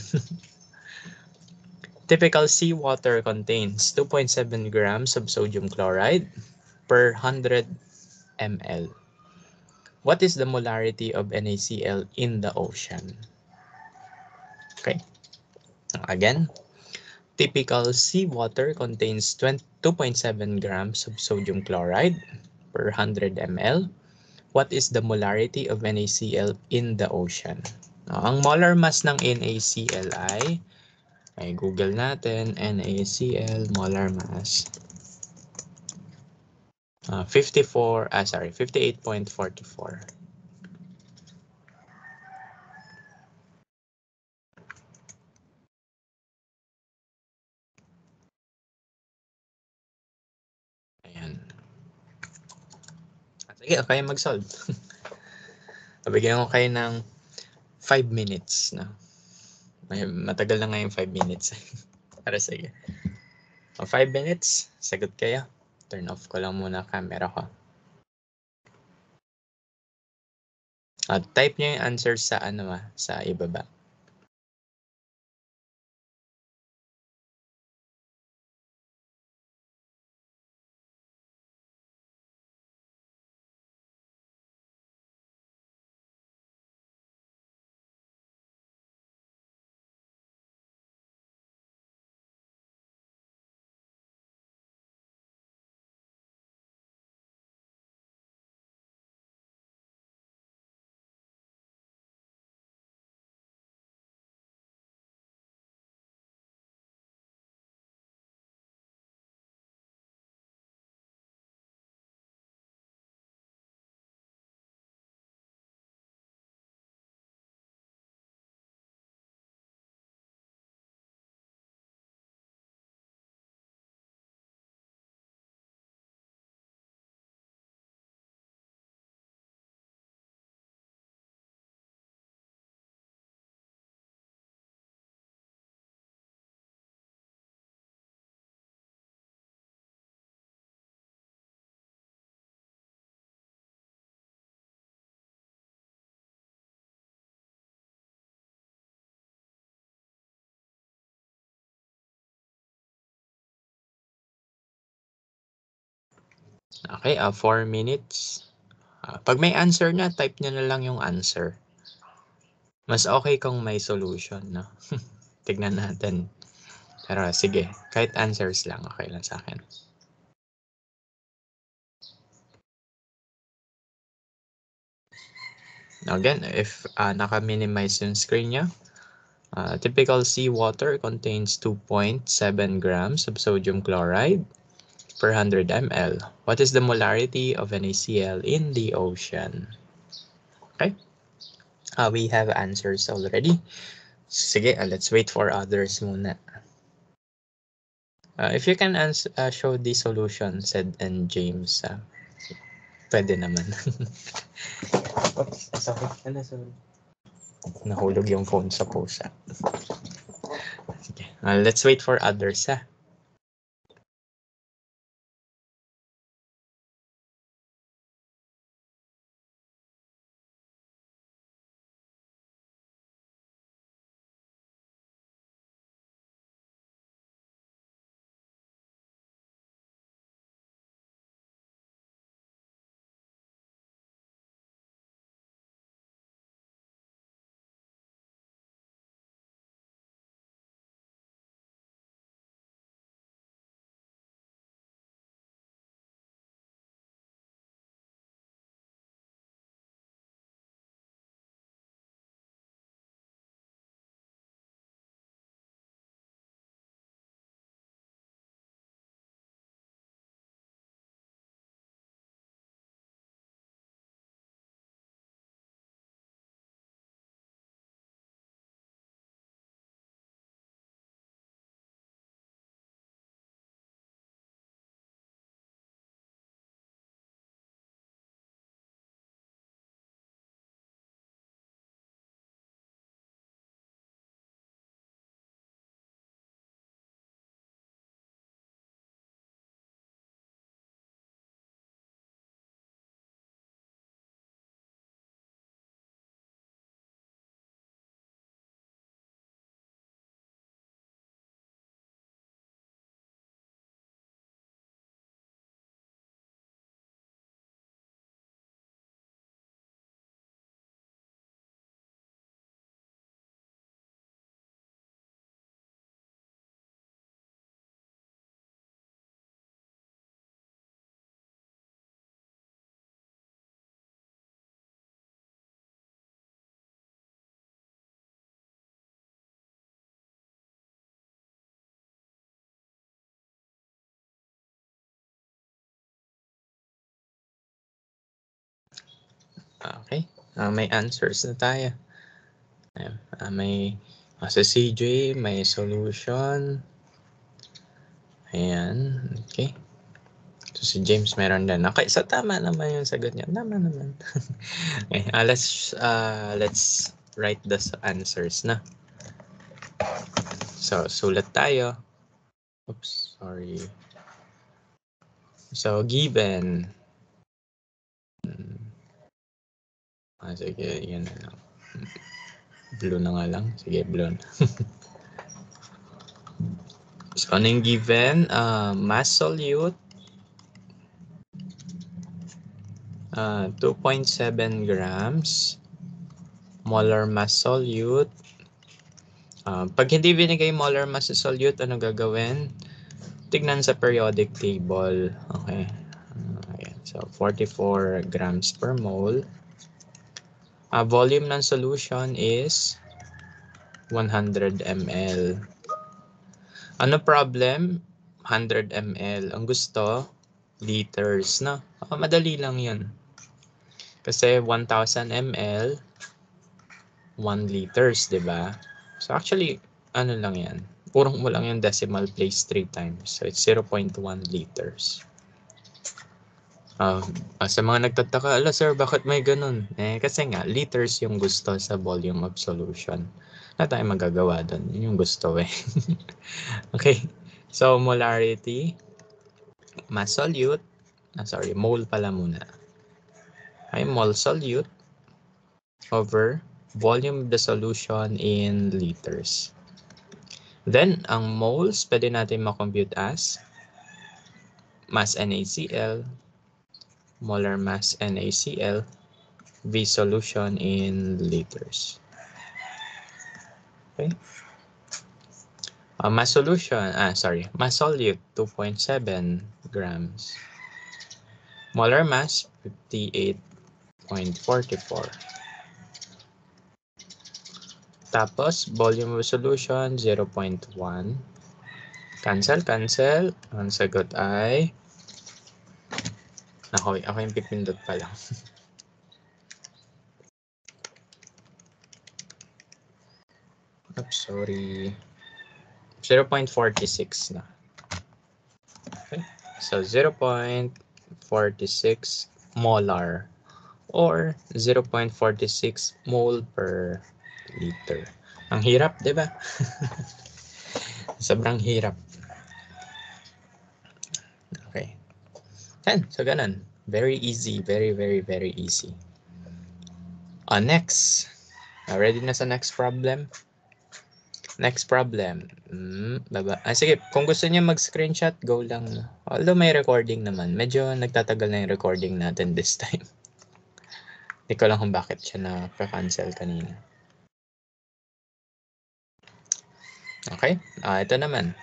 Typical seawater contains two point seven grams of sodium chloride per one hundred milliliters. What is the molarity of NaCl in the ocean? Okay. Again, typical seawater contains two point seven grams of sodium chloride per one hundred milliliters. What is the molarity of NaCl in the ocean? Now, ang molar mass ng NaCl ay, ay Google natin, NaCl molar mass. Uh, fifty-four, ah sorry, fifty-eight point four four. Ayan. Sige, kaya mag-solve. Pabigyan ko kayo ng five minutes. No? May, matagal na nga yung five minutes. Para sige. O five minutes, sagot kayo. Turn off ko lang muna camera ko. At type nyo yung answer sa ano ah, sa ibaba. Okay, uh, four minutes. Uh, pag may answer na, type nyo na lang yung answer. Mas okay kung may solution, no? Tignan natin. Pero sige, kahit answers lang, okay lang sa akin. Again, if uh, naka-minimize yung screen nyo, uh, typical seawater contains two point seven grams of sodium chloride per one hundred milliliters. What is the molarity of NaCl in the ocean? Okay. Uh, we have answers already. Sige, uh, let's wait for others muna. Uh, if you can ans uh, show the solution, said and James, uh, pwede naman. Oops, sorry. Ano, sorry. Nahulog yung phone sa pusa. Sige. Uh, let's wait for others, ha. Okay. Uh, may answers na tayo. Ayan. Uh, may uh, sa C J, may solution. Ayan. Okay. So si James meron din. Okay, so tama naman yung sagot niya. Tama naman. Okay, uh, let's uh, let's write the answers na. So sulat tayo. Oops, sorry. So given. Ah, sige, yan na lang. Blue na nga lang. Sige, blue na. So ano yung given? Uh, mass solute. Uh, two point seven grams. Molar mass solute. Uh, pag hindi binigay molar mass solute, ano gagawin? Tignan sa periodic table. Okay. Uh, ayan. So, forty-four grams per mole. Uh, volume ng solution is one hundred milliliters. Ano problem? one hundred milliliters. Ang gusto, liters, no? Uh, madali lang yun. Kasi one thousand milliliters, one liters, di ba? So, actually, ano lang yan? Purong mo lang yung decimal place three times. So, it's zero point one liters. Uh, uh, sa mga nagtataka, ala sir, bakit may ganun? Eh, kasi nga, liters yung gusto sa volume of solution. Na tayo magagawa doon. Yun yung gusto eh. Okay. So, molarity, mass solute, ah, sorry, mole pala muna. Okay, mole solute over volume of the solution in liters. Then, ang moles, pwede natin makompute as mass NaCl molar mass NaCl, V solution in liters. Okay. Uh, mass solution, ah, sorry, mass solute, two point seven grams. Molar mass, fifty-eight point four four. Tapos, volume of solution, zero point one. Cancel, cancel. Ang sagot ay... Ako, ako yung pipindot pa lang. Oops, sorry. zero point four six na. Okay. So, zero point four six molar or zero point four six mole per liter. Ang hirap, di ba? Sobrang hirap. Okay. Yan. So, ganun. Very easy. Very, very, very easy. Uh, next. Uh, ready na sa next problem? Next problem. Hmm, baba. Ah, sige, kung gusto niyo mag-screenshot, go lang. Although may recording naman. Medyo nagtatagal na yung recording natin this time. Hindi ko lang kung bakit siya na-cancel kanina. Okay, ah, ito naman.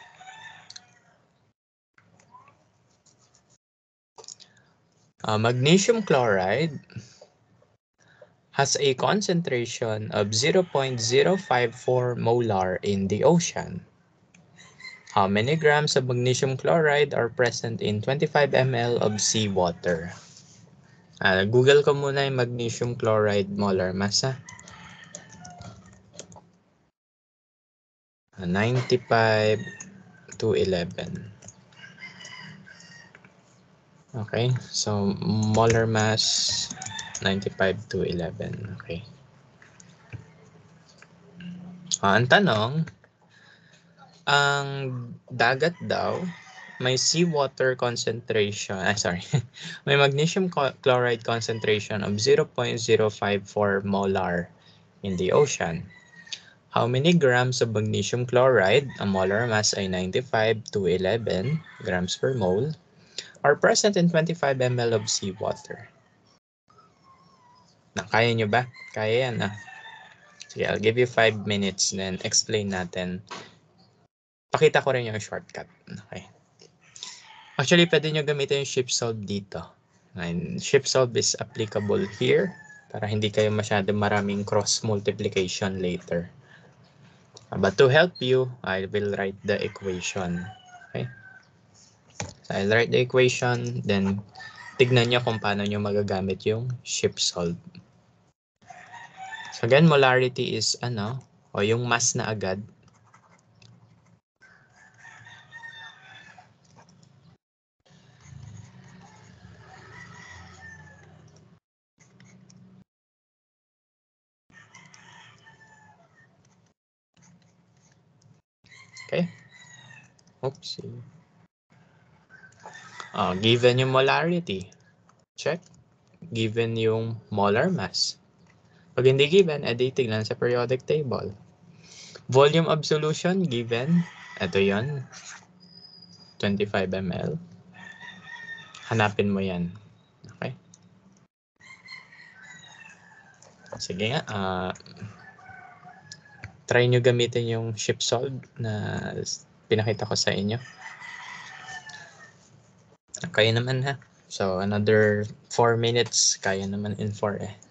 Uh, magnesium chloride has a concentration of zero point zero five four molar in the ocean. How many grams of magnesium chloride are present in twenty-five milliliters of seawater? Uh, Google ko muna yung magnesium chloride molar mass. Uh, ninety-five to eleven. Okay, so molar mass ninety-five to eleven. Okay. Uh, ang tanong, ang dagat daw may seawater concentration, ah, sorry, may magnesium chloride concentration of zero point zero five four molar in the ocean. How many grams of magnesium chloride, ang molar mass ay ninety-five to eleven grams per mole, are present in twenty-five milliliters of seawater? Na, kaya nyo ba? Kaya yan, ah. Sige, I'll give you five minutes, then explain natin. Pakita ko rin yung shortcut. Okay. Actually, pwede nyo gamitin yung ship solve dito. And ship solve is applicable here para hindi kayo masyado maraming cross multiplication later. But to help you, I will write the equation. Okay. So I'll write the equation, then tignan nyo kung paano nyo magagamit yung ship solve. So again, molarity is ano, o yung mass na agad. Okay. Oopsie. Uh, given yung molarity, check. Given yung molar mass. Pag hindi given, edi tignan sa periodic table. Volume of solution given, ito yon, twenty-five milliliters. Hanapin mo yan. Okay? Sige nga, uh, try nyo gamitin yung ship solve na pinakita ko sa inyo. Kaya naman ha. So, another four minutes, kaya naman in four eh.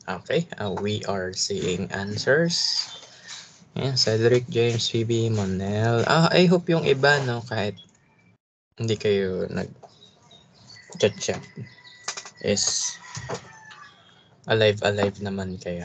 Okay, uh, we are seeing answers. Yeah, Cedric, James, Phoebe, Monel. Ah, I hope yung iba, no, kahit hindi kayo nag-chat-chat, is alive-alive naman kayo.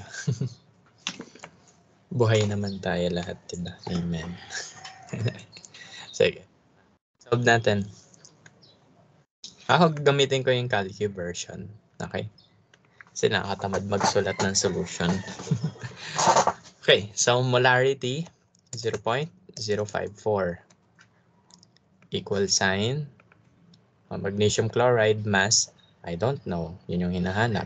Buhay naman tayo lahat, diba? Amen. Sige. Solve natin. Ako, gamitin ko yung Calcu version. Okay? Kasi nakakatamad magsulat ng solution. Okay, so molarity, zero point zero five four. Equal sign. Magnesium chloride mass, I don't know. Yun yung hinahanap.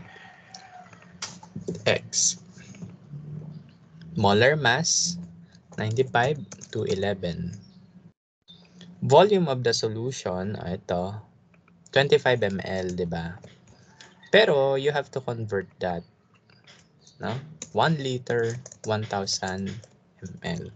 X. Molar mass, ninety-five to eleven. Volume of the solution, ito, twenty-five milliliters, di ba? Pero you have to convert that. No? one liter, one thousand milliliters.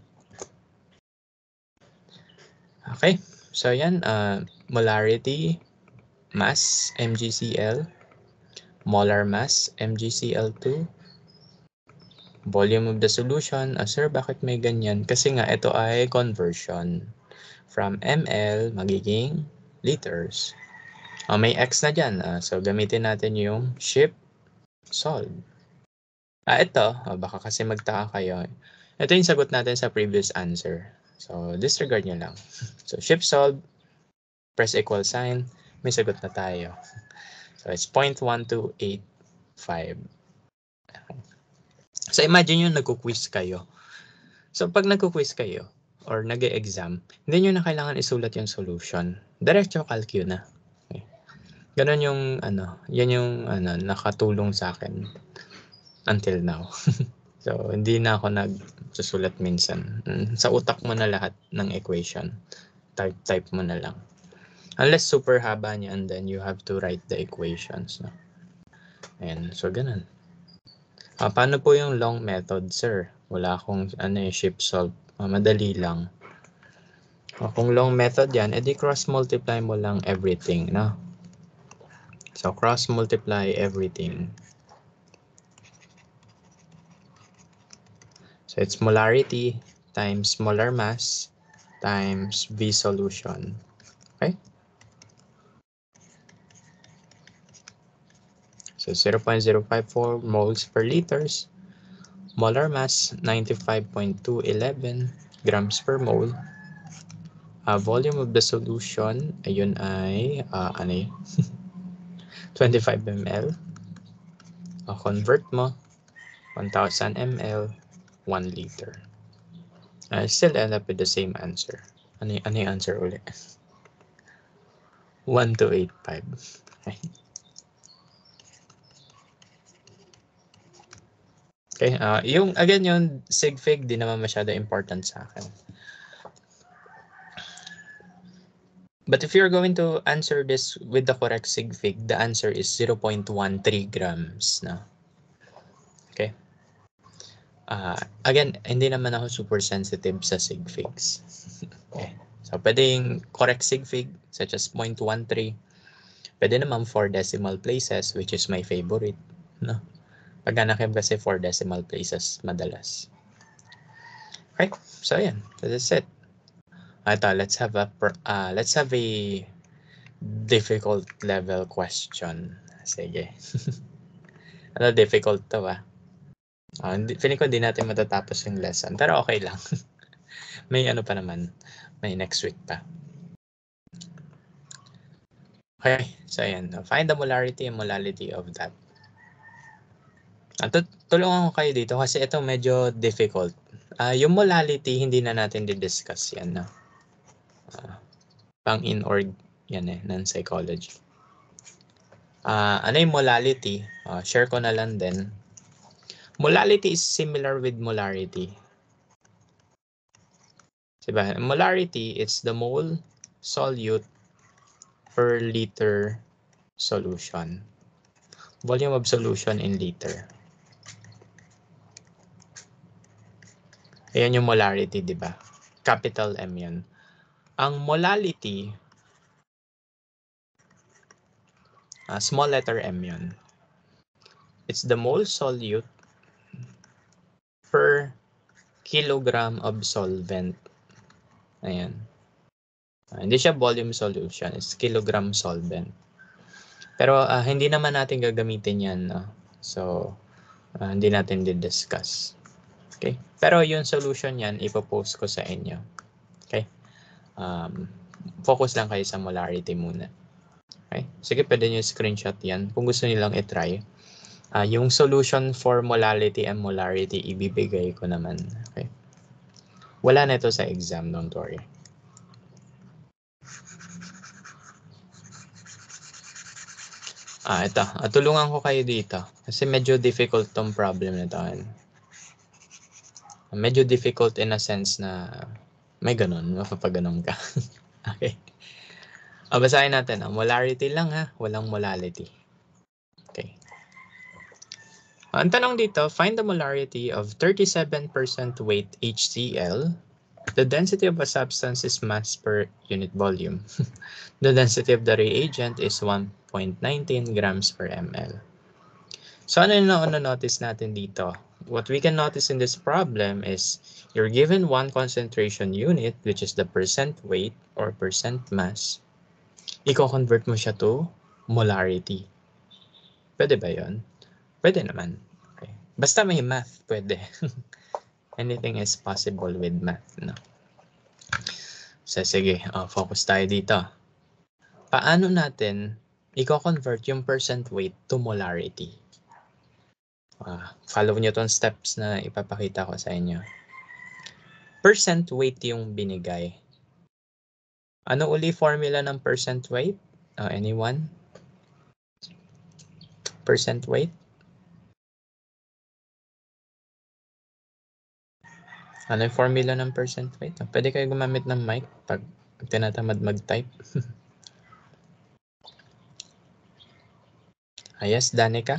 Okay, so yan, uh, molarity, mass, M G C L, molar mass, M G C L two, volume of the solution. Ah, sir, bakit may ganyan? Kasi nga, ito ay conversion from ml magiging liters. Ah, may X na dyan. Ah, so, gamitin natin yung ship solve. Ah, ito, ah, baka kasi magtaka kayo. Ito yung sagot natin sa previous answer. So, disregard nyo lang. So, ship solve, press equal sign, may sagot na tayo. So, it's zero point one two eight five. So, imagine yung nagko-quiz kayo. So, pag nagko-quiz kayo or nag-e-exam, hindi nyo na kailangan isulat yung solution. Diretso calcu na. Okay. Ganon yung, ano, yan yung ano, nakatulong sa akin until now. So, hindi na ako nagsusulat minsan. Sa utak mo na lahat ng equation. Type-type mo na lang. Unless super haba niya, and then you have to write the equations. No? Ayan, so ganun. Ah, paano po yung long method, sir? Wala akong ano, eh, ship solve. Ah, madali lang. Ah, kung long method yan, edi cross-multiply mo lang everything. No? So, cross-multiply everything. So, it's molarity times molar mass times V solution. Okay? So, zero point zero five four moles per liters. Molar mass, ninety-five point two one one grams per mole. Uh, volume of the solution, ayun ay, uh, ano yun? twenty-five milliliters. Uh, convert mo, one thousand milliliters, one liter. I still end up with the same answer. Ano, ano yung answer ulit? one two eight five. Okay. Okay, uh, yung, again, yung sig fig, di naman masyado important sa akin. But if you're going to answer this with the correct sig fig, the answer is zero point one three grams. No? Okay. Uh, again, hindi naman ako super sensitive sa sig figs. Okay. So, pwedeng correct sig fig, such as zero point one three. Pwede naman four decimal places, which is my favorite. No? Pag hanakip kasi four decimal places madalas. Okay. So, yan. So, that's it. Ito, let's have a uh, let's have a difficult level question. Sige. Ano difficult to ah? Uh, feeling ko hindi natin matatapos yung lesson. Pero okay lang. May ano pa naman. May next week pa. Okay. So, ayan. Find the molarity and molality of that. Uh, tulungan ko kayo dito kasi ito medyo difficult. Uh, yung molality, hindi na natin di-discuss yan. No? Uh, pang in-org yan eh, non-psychology. Uh, ano yung molality? Uh, share ko na lang din. Molality is similar with molarity. Diba? Molarity, it's the mole solute per liter solution. Volume of solution in liter. Ayan yung molarity, di ba? Capital M yun. Ang molality, uh, small letter m yun. It's the mole solute per kilogram of solvent. Ayan. Uh, hindi siya volume solution, it's kilogram solvent. Pero uh, hindi naman natin gagamitin yan. No? So, uh, hindi natin di-discuss. Okay? Pero yung solution yan, ipopost ko sa inyo. Okay? Um, focus lang kayo sa molarity muna. Okay? Sige, pwede nyo screenshot yan. Kung gusto nilang i-try. Uh, yung solution for molality and molarity, ibibigay ko naman. Okay? Wala na ito sa exam, don't worry. Ah, ito. Uh, tulungan ko kayo dito. Kasi medyo difficult tong problem na ito. Medyo difficult in a sense na may ganun, mapapaganon ka. Okay. Uh, basahin natin. Uh, molarity lang ha, walang molality. Okay. Ang tanong dito, find the molarity of thirty-seven percent weight HCl. The density of a substance is mass per unit volume. The density of the reagent is one point one nine grams per ml. So ano yung na-notice natin dito? What we can notice in this problem is you're given one concentration unit, which is the percent weight or percent mass. Iko-convert mo siya to molarity. Pwede ba yun? Pwede naman. Okay. Basta may math, pwede. Anything is possible with math. No? So sige, uh, focus tayo dito. Paano natin i-convert yung percent weight to molarity? Uh, follow nyo tong steps na ipapakita ko sa inyo. Percent weight yung binigay. Ano uli formula ng percent weight? Uh, anyone? Percent weight? Ano yung formula ng percent weight? Pwede kayo gumamit ng mic pag tinatamad mag-type. Ah, yes, Danica?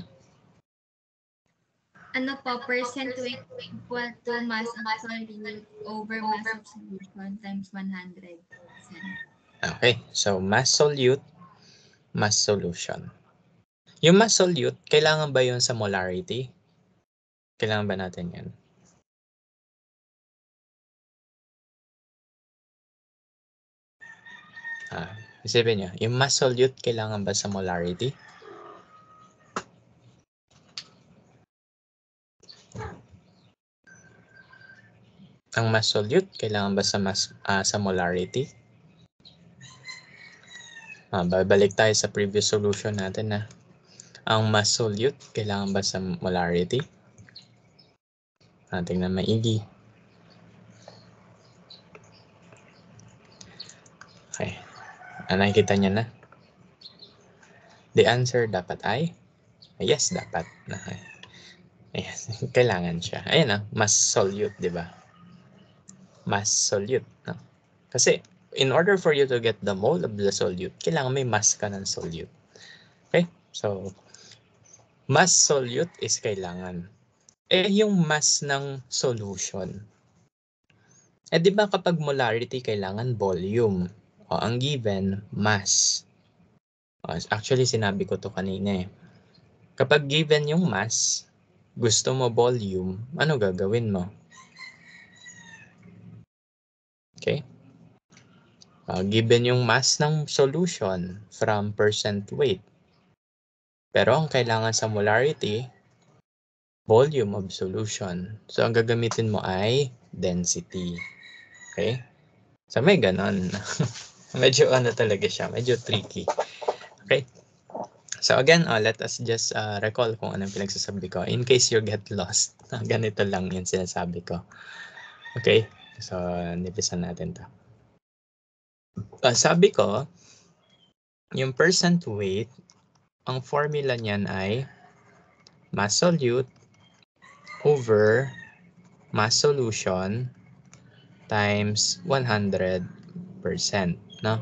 Ano po, percent weight equal to mass of solute over mass of solution times one hundred percent. Okay, so mass solute, mass solution. Yung mass solute, kailangan ba yun sa molarity? Kailangan ba natin yan? Ah, isipin nyo, yung mass solute, kailangan ba sa molarity? Ang mass solute, kailangan ba sa, mass, uh, sa molarity? Ah, babalik tayo sa previous solution natin na ang mass solute, kailangan ba sa molarity? Ah, tingnan maigi. Okay. Ah, nakikita niya na? The answer dapat ay? Yes, dapat. Okay. Yes, kailangan siya. Ayan na, mass solute, di ba? Mass solute. No? Kasi, in order for you to get the mole of the solute, kailangan may mass ka ng solute. Okay? So, mass solute is kailangan. Eh, yung mass ng solution. Eh, di ba kapag molarity, kailangan volume. O, ang given, mass. O, actually, sinabi ko to kanina eh. Kapag given yung mass, gusto mo volume, ano gagawin mo? Okay? Uh, given yung mass ng solution from percent weight. Pero ang kailangan sa molarity, volume of solution. So, ang gagamitin mo ay density. Okay? So, may ganon. Medyo ano talaga siya. Medyo tricky. Okay? So, again, uh, let us just uh, recall kung anong pinagsasabi ko. In case you get lost, ganito lang yung sinasabi ko. Okay? So, nipisan natin to. Uh, sabi ko, yung percent weight, ang formula niyan ay mass solute over mass solution times one hundred percent, no?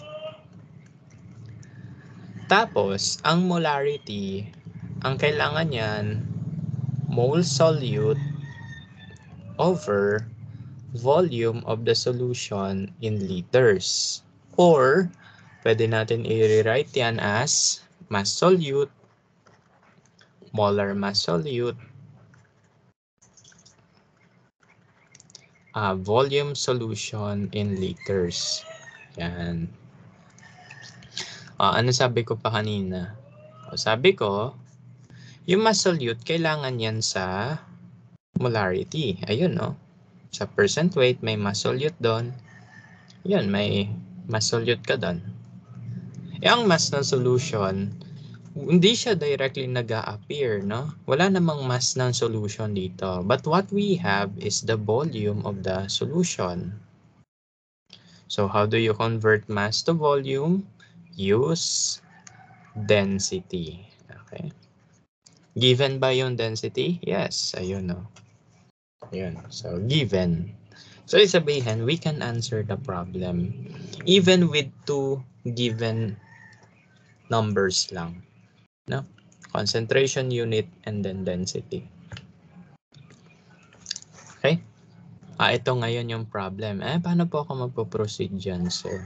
Tapos, ang molarity, ang kailangan niyan, mole solute over volume of the solution in liters. Or, pwede natin i-rewrite yan as mass solute molar mass solute, uh, volume solution in liters. Yan. Uh, ano sabi ko pa kanina? O, sabi ko, yung mass solute, kailangan yan sa molarity. Ayun, no? Sa percent weight, may mass solute doon. Yun, may mass solute ka doon. E ang mass ng solution, hindi siya directly nag-a-appear, no? Wala namang mass ng solution dito. But what we have is the volume of the solution. So how do you convert mass to volume? Use density. Okay. Given ba yung density? Yes, ayun, no? Ayun. So given. So sabihin, we can answer the problem even with two given numbers lang. No? Concentration unit and then density. Okay? Ah, ito ngayon yung problem. Eh, paano po ako magpo-proceed dyan, sir?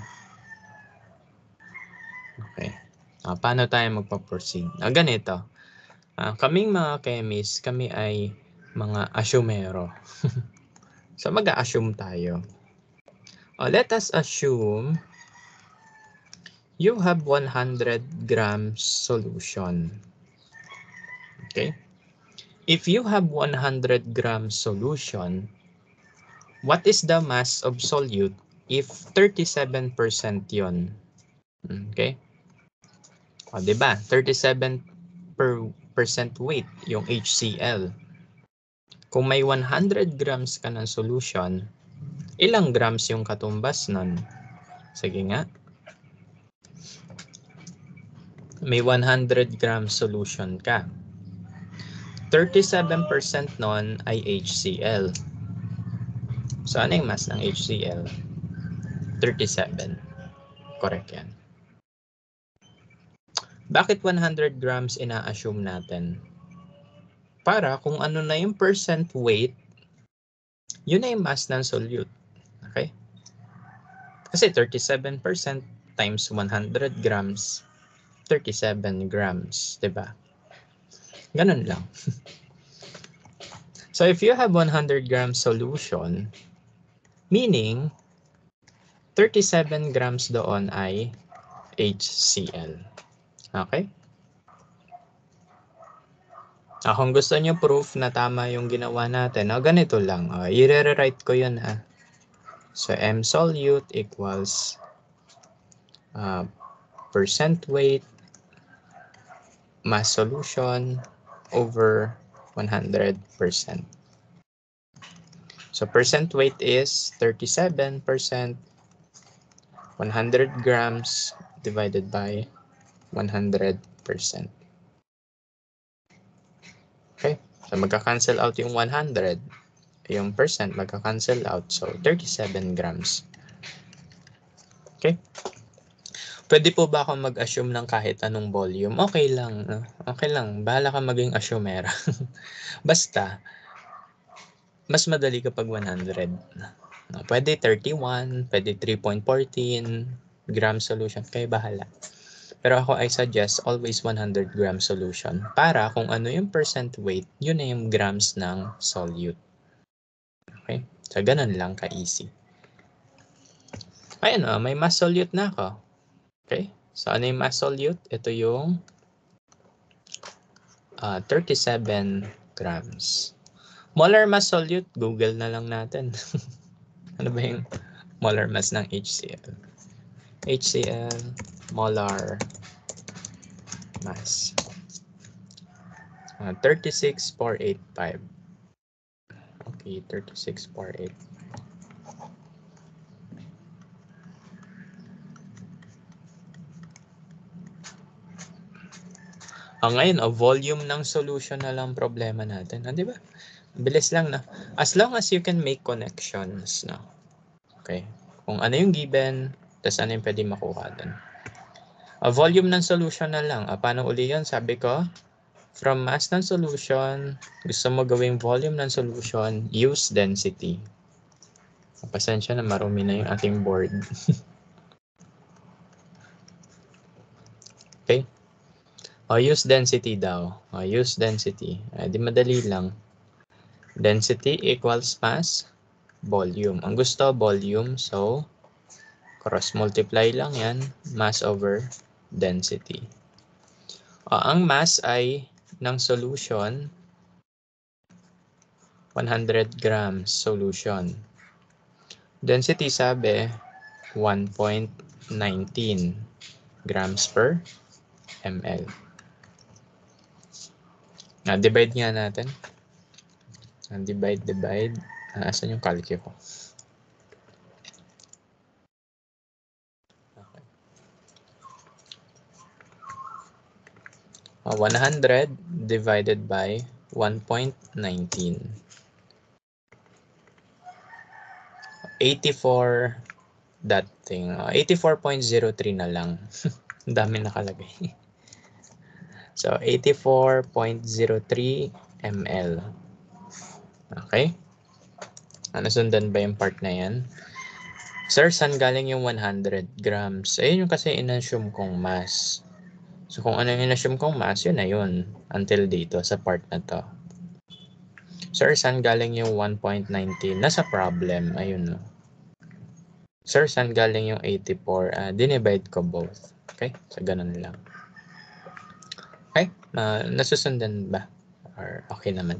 Okay. Ah, paano tayo magpo-proceed? Ah, ganito. Ah, kaming mga chemist, kami ay mga asumero. So, mag-a-assume tayo. Oh, let us assume you have one hundred grams solution. Okay? If you have one hundred grams solution, what is the mass of solute if thirty-seven percent yon? Okay? O, diba? thirty-seven percent weight yung H C l. Kung may one hundred grams ka ng solution, ilang grams yung katumbas nun? Sige nga. May one hundred grams solution ka. thirty-seven percent nun ay H C l. So, ano yung mass ng H C l? thirty-seven. Correct yan. Bakit one hundred grams ina-assume natin? Para kung ano na yung percent weight, yun na yung mass ng solute. Okay? Kasi thirty-seven percent times one hundred grams, thirty-seven grams, diba? Ganun lang. So if you have one hundred grams solution, meaning thirty-seven grams doon ay H C l. Okay? Ah, kung gusto nyo proof na tama yung ginawa natin, oh, ganito lang. Oh, i-rewrite ko yun, ha. So, M solute equals uh, percent weight mass solution over one hundred percent. So, percent weight is thirty-seven percent. one hundred grams divided by one hundred percent. Okay? So, magka-cancel out yung one hundred. Yung percent magka-cancel out. So, thirty-seven grams. Okay? Pwede po ba ako mag-assume ng kahit anong volume? Okay lang. No? Okay lang. Bahala ka maging assumera. Basta, mas madali kapag one hundred. No? Pwede thirty-one, pwede three point one four gram solution. Kaya bahala. Pero ako, I suggest always one hundred gram solution. Para kung ano yung percent weight, yun na yung grams ng solute. Okay? So, ganun lang ka-easy. Ayun, oh, may mass solute na ako. Okay? So, ano yung mass solute? Ito yung uh, thirty-seven grams. Molar mass solute, Google na lang natin. Ano ba yung molar mass ng H C l? H C l, molar mass. Uh, thirty-six four eighty-five. Okay, thirty-six four eight. Ah, ngayon, oh, volume ng solution na lang problema natin. Ah, di ba? Bilis lang, no? As long as you can make connections, no? Okay. Kung ano yung given, tas ano yung pwede makuha dun. Ah, volume ng solution na lang. Ah, paano uli yun? Sabi ko, from mass ng solution, gusto mo gawing volume ng solution, use density. Pasensya na, marumi na yung ating board. Okay? O, use density daw. O, use density. Eh, di madali lang. Density equals mass, volume. Ang gusto, volume. So, cross-multiply lang yan. Mass over density. O, ang mass ay ng solution, one hundred grams solution. Density sabi, one point one nine grams per ml. Na divide nga natin. Na divide, divide. Ah, asan yung calculus ko? Okay. Uh, one hundred divided by one point one nine. eighty-four that thing. Uh, eighty-four point zero three na lang. Ang dami nakalagay. So, eighty-four point zero three milliliters. Okay? Ano, sundan ba yung part na yan? Sir, saan galing yung one hundred grams? Ayun yung kasi inassume kong mass. So, kung ano yung inassume kong mass, yun na yun. Until dito, sa part na to. Sir, saan galing yung one point one nine? Nasa problem. Ayun, no. Sir, saan galing yung eighty-four? Uh, dinivide ko both. Okay? So, ganun lang. Okay? Uh, nasusundan ba? Or okay naman?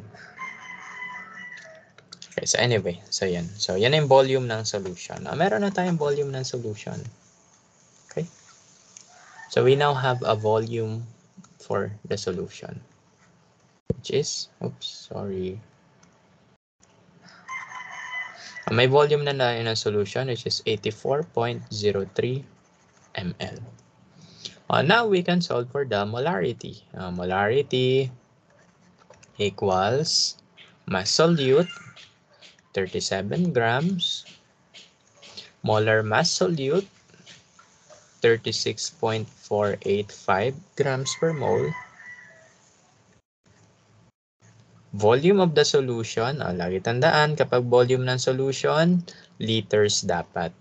Okay, so anyway, so yan. So yan yung volume ng solution. Uh, meron na tayong volume ng solution. Okay? So we now have a volume for the solution. Which is, oops, sorry. Uh, may volume na na yun ng solution, which is eighty-four point zero three milliliters. Uh, now we can solve for the molarity. Uh, molarity equals mass solute, thirty-seven grams, molar mass solute, thirty-six point four eight five grams per mole. Volume of the solution, oh, lagi tandaan, kapag volume ng solution, liters dapat.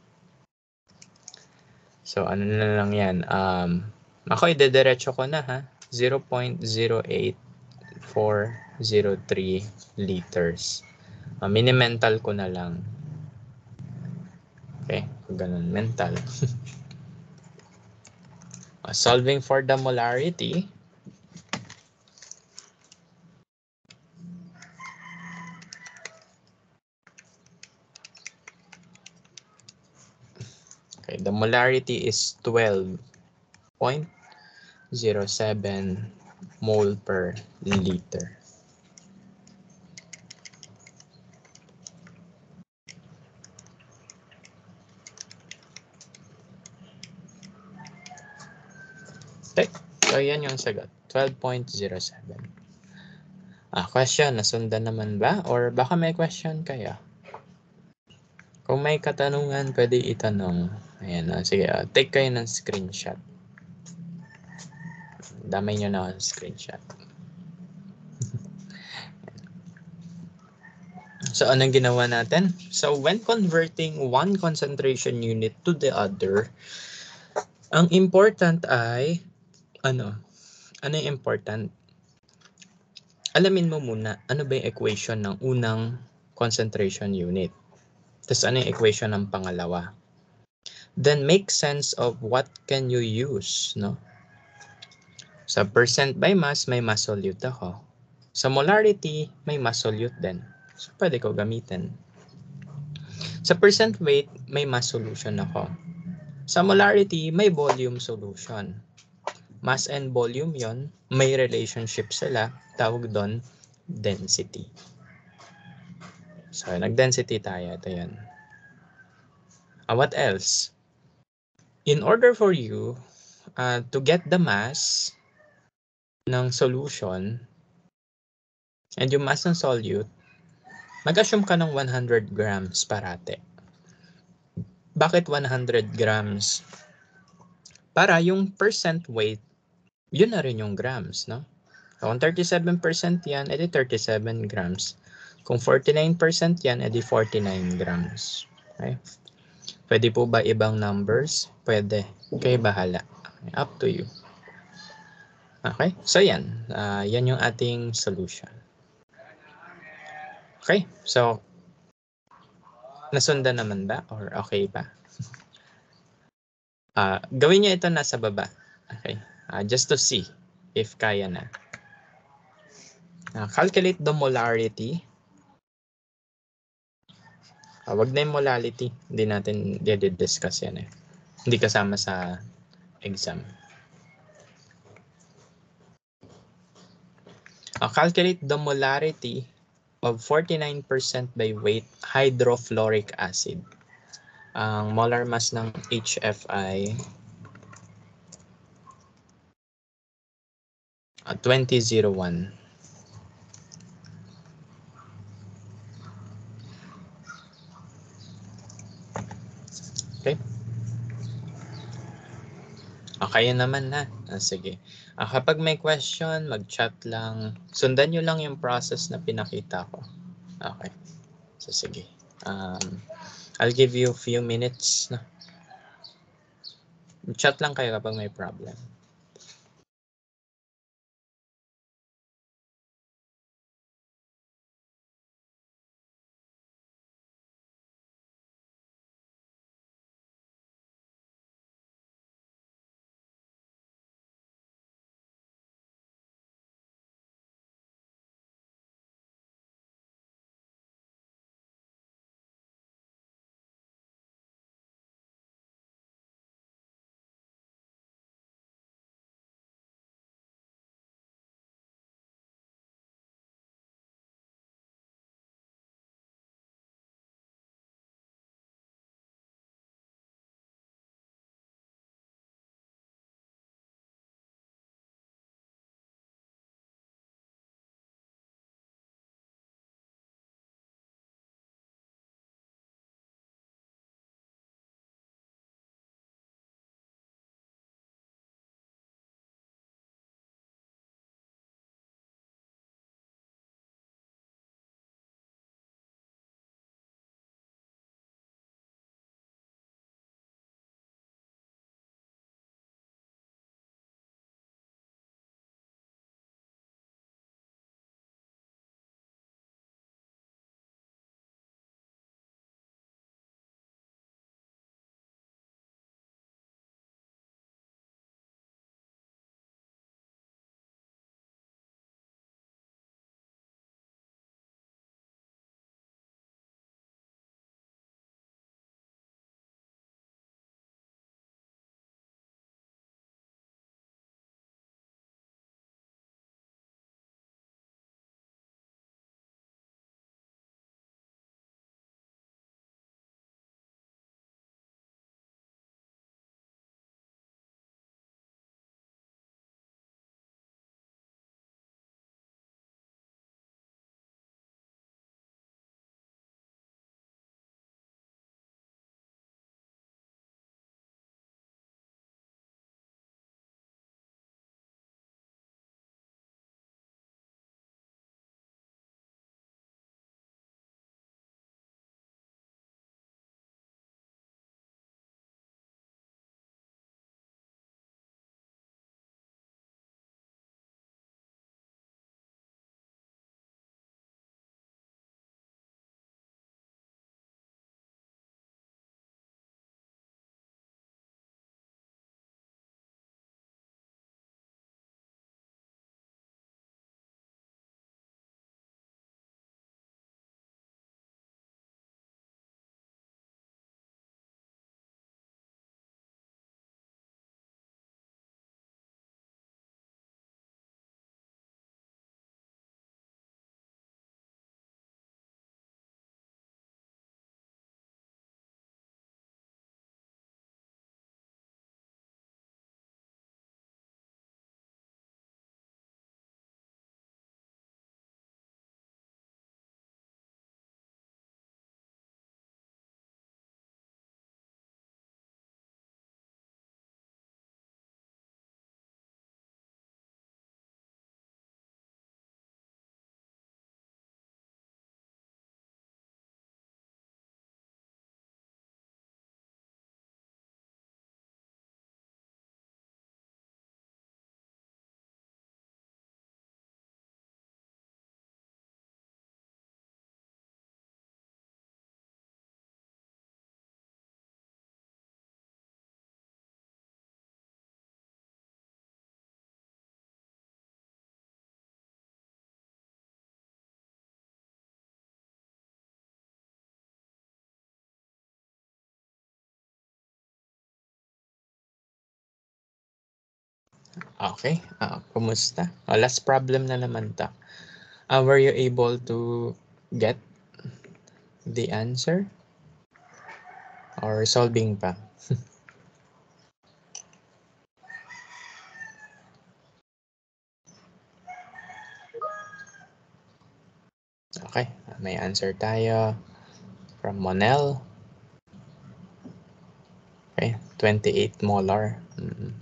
So, ano na lang yan? Um, ako, idediretso ko na ha. zero point zero eight four zero three liters. Uh, mini-mental ko na lang. Okay, ganun, mental. uh, solving for the molarity. Okay, the molarity is twelve point zero seven mole per liter. Okay, so yan yung sagot, twelve point zero seven. Ah, question, nasundan naman ba? Or baka may question kaya? Kung may katanungan, pwede itanong. Ayan, uh, sige, uh, take kayo ng screenshot. Damay nyo na ang screenshot. So, anong ginawa natin? So, when converting one concentration unit to the other, ang important ay, ano? Ano yung important? Alamin mo muna, ano ba yung equation ng unang concentration unit? Tapos, ano yung equation ng pangalawa? Then, make sense of what can you use, no? Sa percent by mass, may mass solute ako. Sa molarity, may mass solute din. So, pwede ko gamitin. Sa percent weight, may mass solution ako. Sa molarity, may volume solution. Mass and volume yon, may relationship sila. Tawag doon, density. So, nag-density tayo. Ito yan. Uh, what else? In order for you uh, to get the mass ng solution and yung mass ng solute, mag-assume ka ng one hundred grams parate. Bakit one hundred grams? Para yung percent weight, yun na rin yung grams, no? Kung thirty-seven percent yan, edi thirty-seven grams. Kung forty-nine percent yan, edi forty-nine grams. Okay? Pwede po ba ibang numbers? Pwede. Kayo bahala. Up to you. Okay? So yan. Uh, yan yung ating solution. Okay? So, nasundan naman ba? Or okay pa? Uh, gawin niyo ito nasa baba. Okay? Uh, just to see if kaya na. Uh, calculate the molarity. Uh, wag na yung molality. Hindi natin i-discuss yan eh. Hindi kasama sa exam. Uh, calculate the molarity of forty-nine percent by weight hydrofluoric acid. Ang molar mass ng H F ay uh, twenty oh one. Okay? Okay naman na. Ah, sige. Ah, kapag may question, mag-chat lang. Sundan nyo lang yung process na pinakita ko. Okay. So, sige. Um, I'll give you a few minutes. No? Chat lang kayo kapag may problem. Okay. Ah, kumusta? Oh, last problem na naman ta. Uh, were you able to get the answer? Or solving pa? Okay. May answer tayo from Monel. Okay. twenty-eight molar. Mm.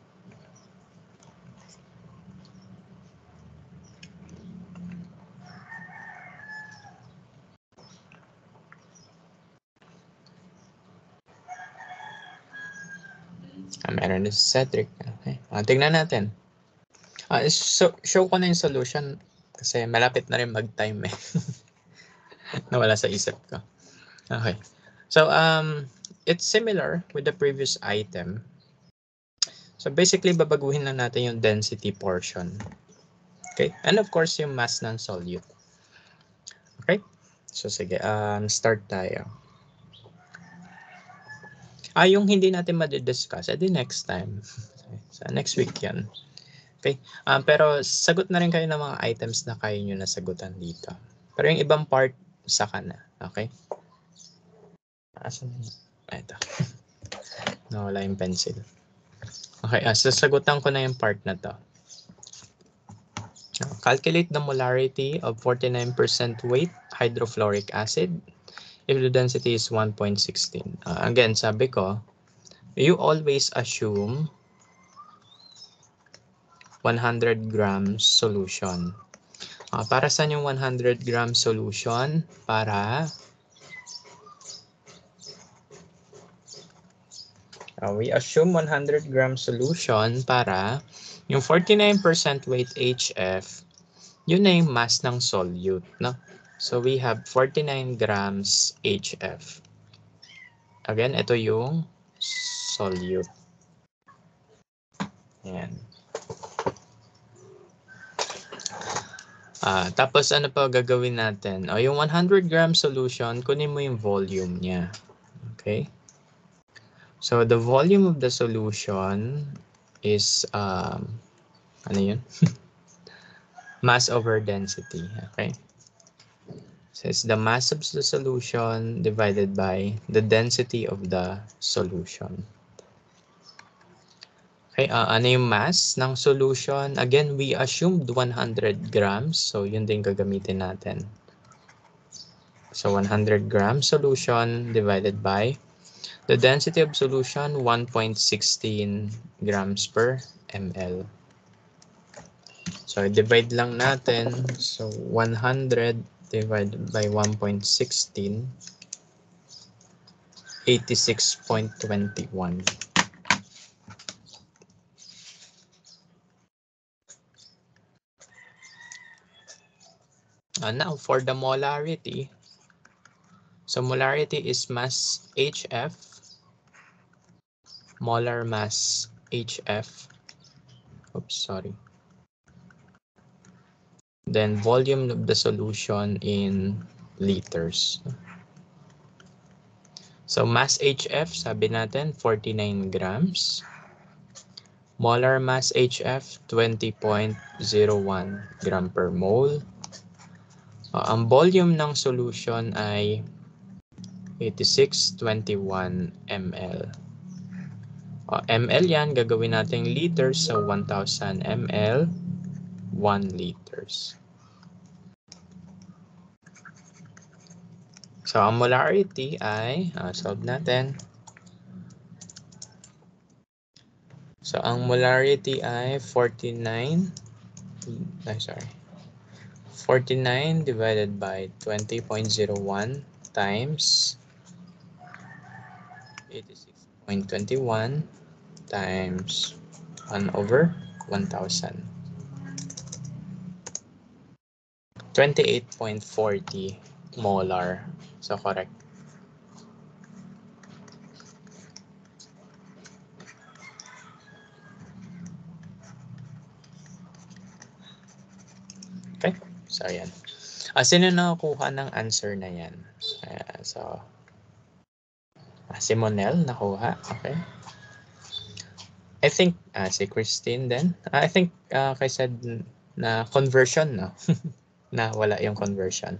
Ah, meron din si Cedric. Okay. Ah, tingnan natin. Ah, so, show ko na yung solution kasi malapit na rin mag-time eh. Nawala sa isip ko. Okay. So, um, it's similar with the previous item. So, basically, babaguhin lang natin yung density portion. Okay? And of course, yung mass ng solute. Okay? So, sige. Um, start tayo. Ah, yung hindi natin madidiscuss, edi next time. So, next week yan. Okay? Um, pero sagot na rin kayo ng mga items na kaya nyo nasagutan dito. Pero yung ibang part, saka na. Okay? Asan na yun? Ah, ito. Nawala yung pencil. Okay, uh, sasagutan ko na yung part na to. Now, calculate the molarity of forty-nine percent weight hydrofluoric acid if the density is one point one six. Uh, again, sabi ko, you always assume one hundred grams solution. Uh, para saan yung one hundred grams solution? Para uh, we assume one hundred grams solution para yung forty-nine percent weight H F, yun na yung mass ng solute, no? So we have forty-nine grams H F. Again, ito yung solute. Ayan. Ah, tapos ano pa gagawin natin? O yung one hundred gram solution, kunin mo yung volume niya. Okay? So the volume of the solution is um ano yun? Mass over density, okay? So it's the mass of the solution divided by the density of the solution. Okay, uh, ano yung mass ng solution? Again, we assumed one hundred grams. So yun din gagamitin natin. So one hundred grams solution divided by the density of solution, one point one six grams per ml. So divide lang natin. So one hundred divided by one point one six, eighty-six point two one. Uh, now for the molarity, so molarity is mass H F, molar mass H F, oops, sorry. Then volume of the solution in liters. So mass H F, sabi natin, forty-nine grams. Molar mass H F, twenty point zero one gram per mole. Uh, ang volume ng solution ay eighty-six point two one milliliters. Uh, ml yan, gagawin natin liters, so one thousand milliliters, one liters. So, ang molarity ay, uh, solve natin. So, ang molarity ay forty-nine, ay sorry, forty-nine divided by twenty point zero one times eighty-six point two one times one over one thousand. twenty-eight point four zero molar. So, correct. Okay? So, yan. Ah, sino nakakuha ng answer na yan? Uh, so, ah, si Monel nakuha. Okay. I think, uh, si Christine then. Uh, I think, uh, kay said na conversion, no? Na wala yung conversion.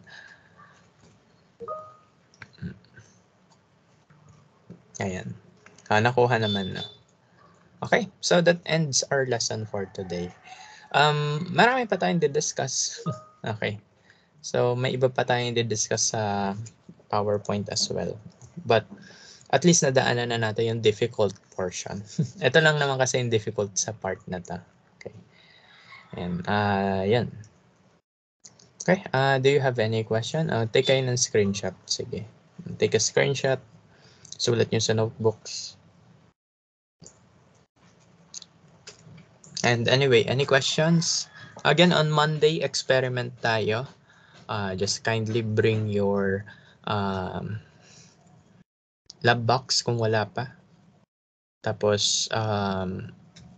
Ayan. Uh, nakuha naman na. Okay, so that ends our lesson for today. Um, marami pa tayong di-discuss. Okay. So, may iba pa tayong di-discuss sa PowerPoint as well. But, at least nadaanan na natin yung difficult portion. Ito lang naman kasi yung difficult sa part na ta. Okay. And, uh, yan. Okay, uh, do you have any question? Uh, take kayo ng screenshot. Sige. Take a screenshot. Sulat nyo sa notebooks. And anyway, any questions? Again, on Monday, experiment tayo. Uh, just kindly bring your um, lab box kung wala pa. Tapos, um,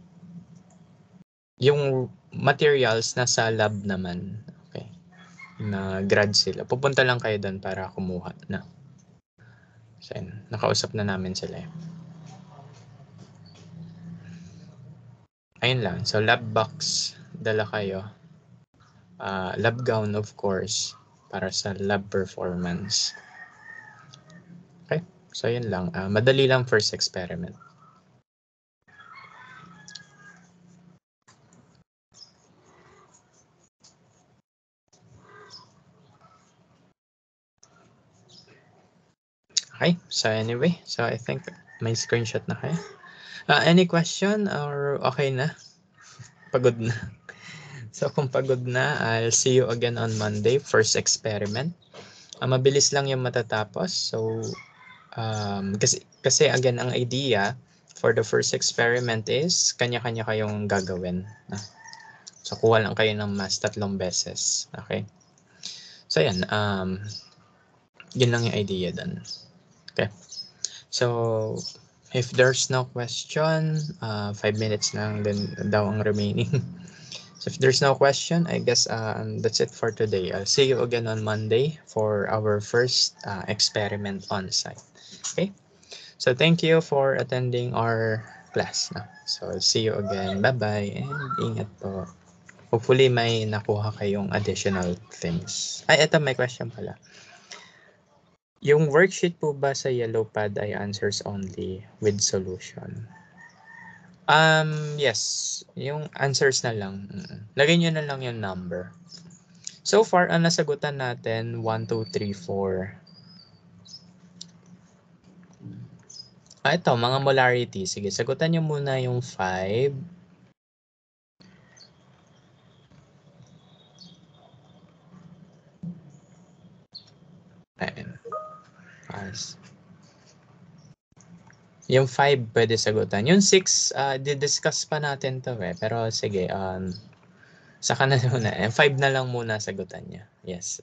yung materials nasa lab naman. Okay. Na grad sila. Pupunta lang kayo doon para kumuha na. So, yun. Nakausap na namin sila. Ayun lang. So, lab box, dala kayo. Uh, lab gown, of course, para sa lab performance. Okay? So, yun lang. Uh, madali lang first experiment. Okay? So, anyway. So, I think may screenshot na kayo. Uh, any question or okay na? Pagod na. So, kung pagod na, I'll see you again on Monday, first experiment. Uh, mabilis lang yung matatapos. So, um, kasi, kasi again, ang idea for the first experiment is kanya-kanya kayong gagawin. Uh, so, kuha lang kayo ng mas tatlong beses. Okay? So, yan. Um, yun lang yung idea dun. Okay. So, if there's no question, uh, five minutes lang din daw ang remaining. So if there's no question, I guess um, that's it for today. I'll see you again on Monday for our first uh, experiment on site. Okay? So thank you for attending our class. No? So I'll see you again. Bye-bye and ingat po. Hopefully may nakuha kayong additional things. Ay, eto may question pala. Yung worksheet po ba sa yellow pad ay answers only with solution? Um, yes. Yung answers na lang. Lagay nyo na lang yung number. So far, ang nasagutan natin, one, two, three, four. Ah, ito, mga molarity. Sige, sagutan nyo muna yung five. Ayan. As. Yung five, pwede sagutan. Yung six, uh, di-discuss pa natin to eh. Pero sige, um, saka na muna. Yung five na lang muna sagutan niya. Yes.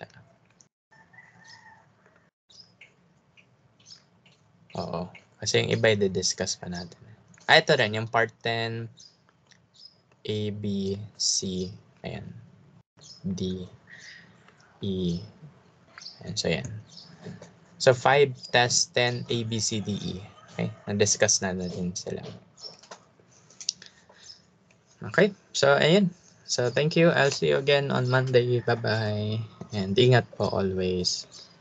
Oo. Kasi yung iba, di-discuss pa natin. Ah, ito rin, yung part ten, A, B, C, ayan, D, E, ayan, so ayan. So, five, test, ten, A, B, C, D, E. Okay, na-discuss na natin sila. Okay, so ayan. So, thank you. I'll see you again on Monday. Bye-bye. And ingat po always.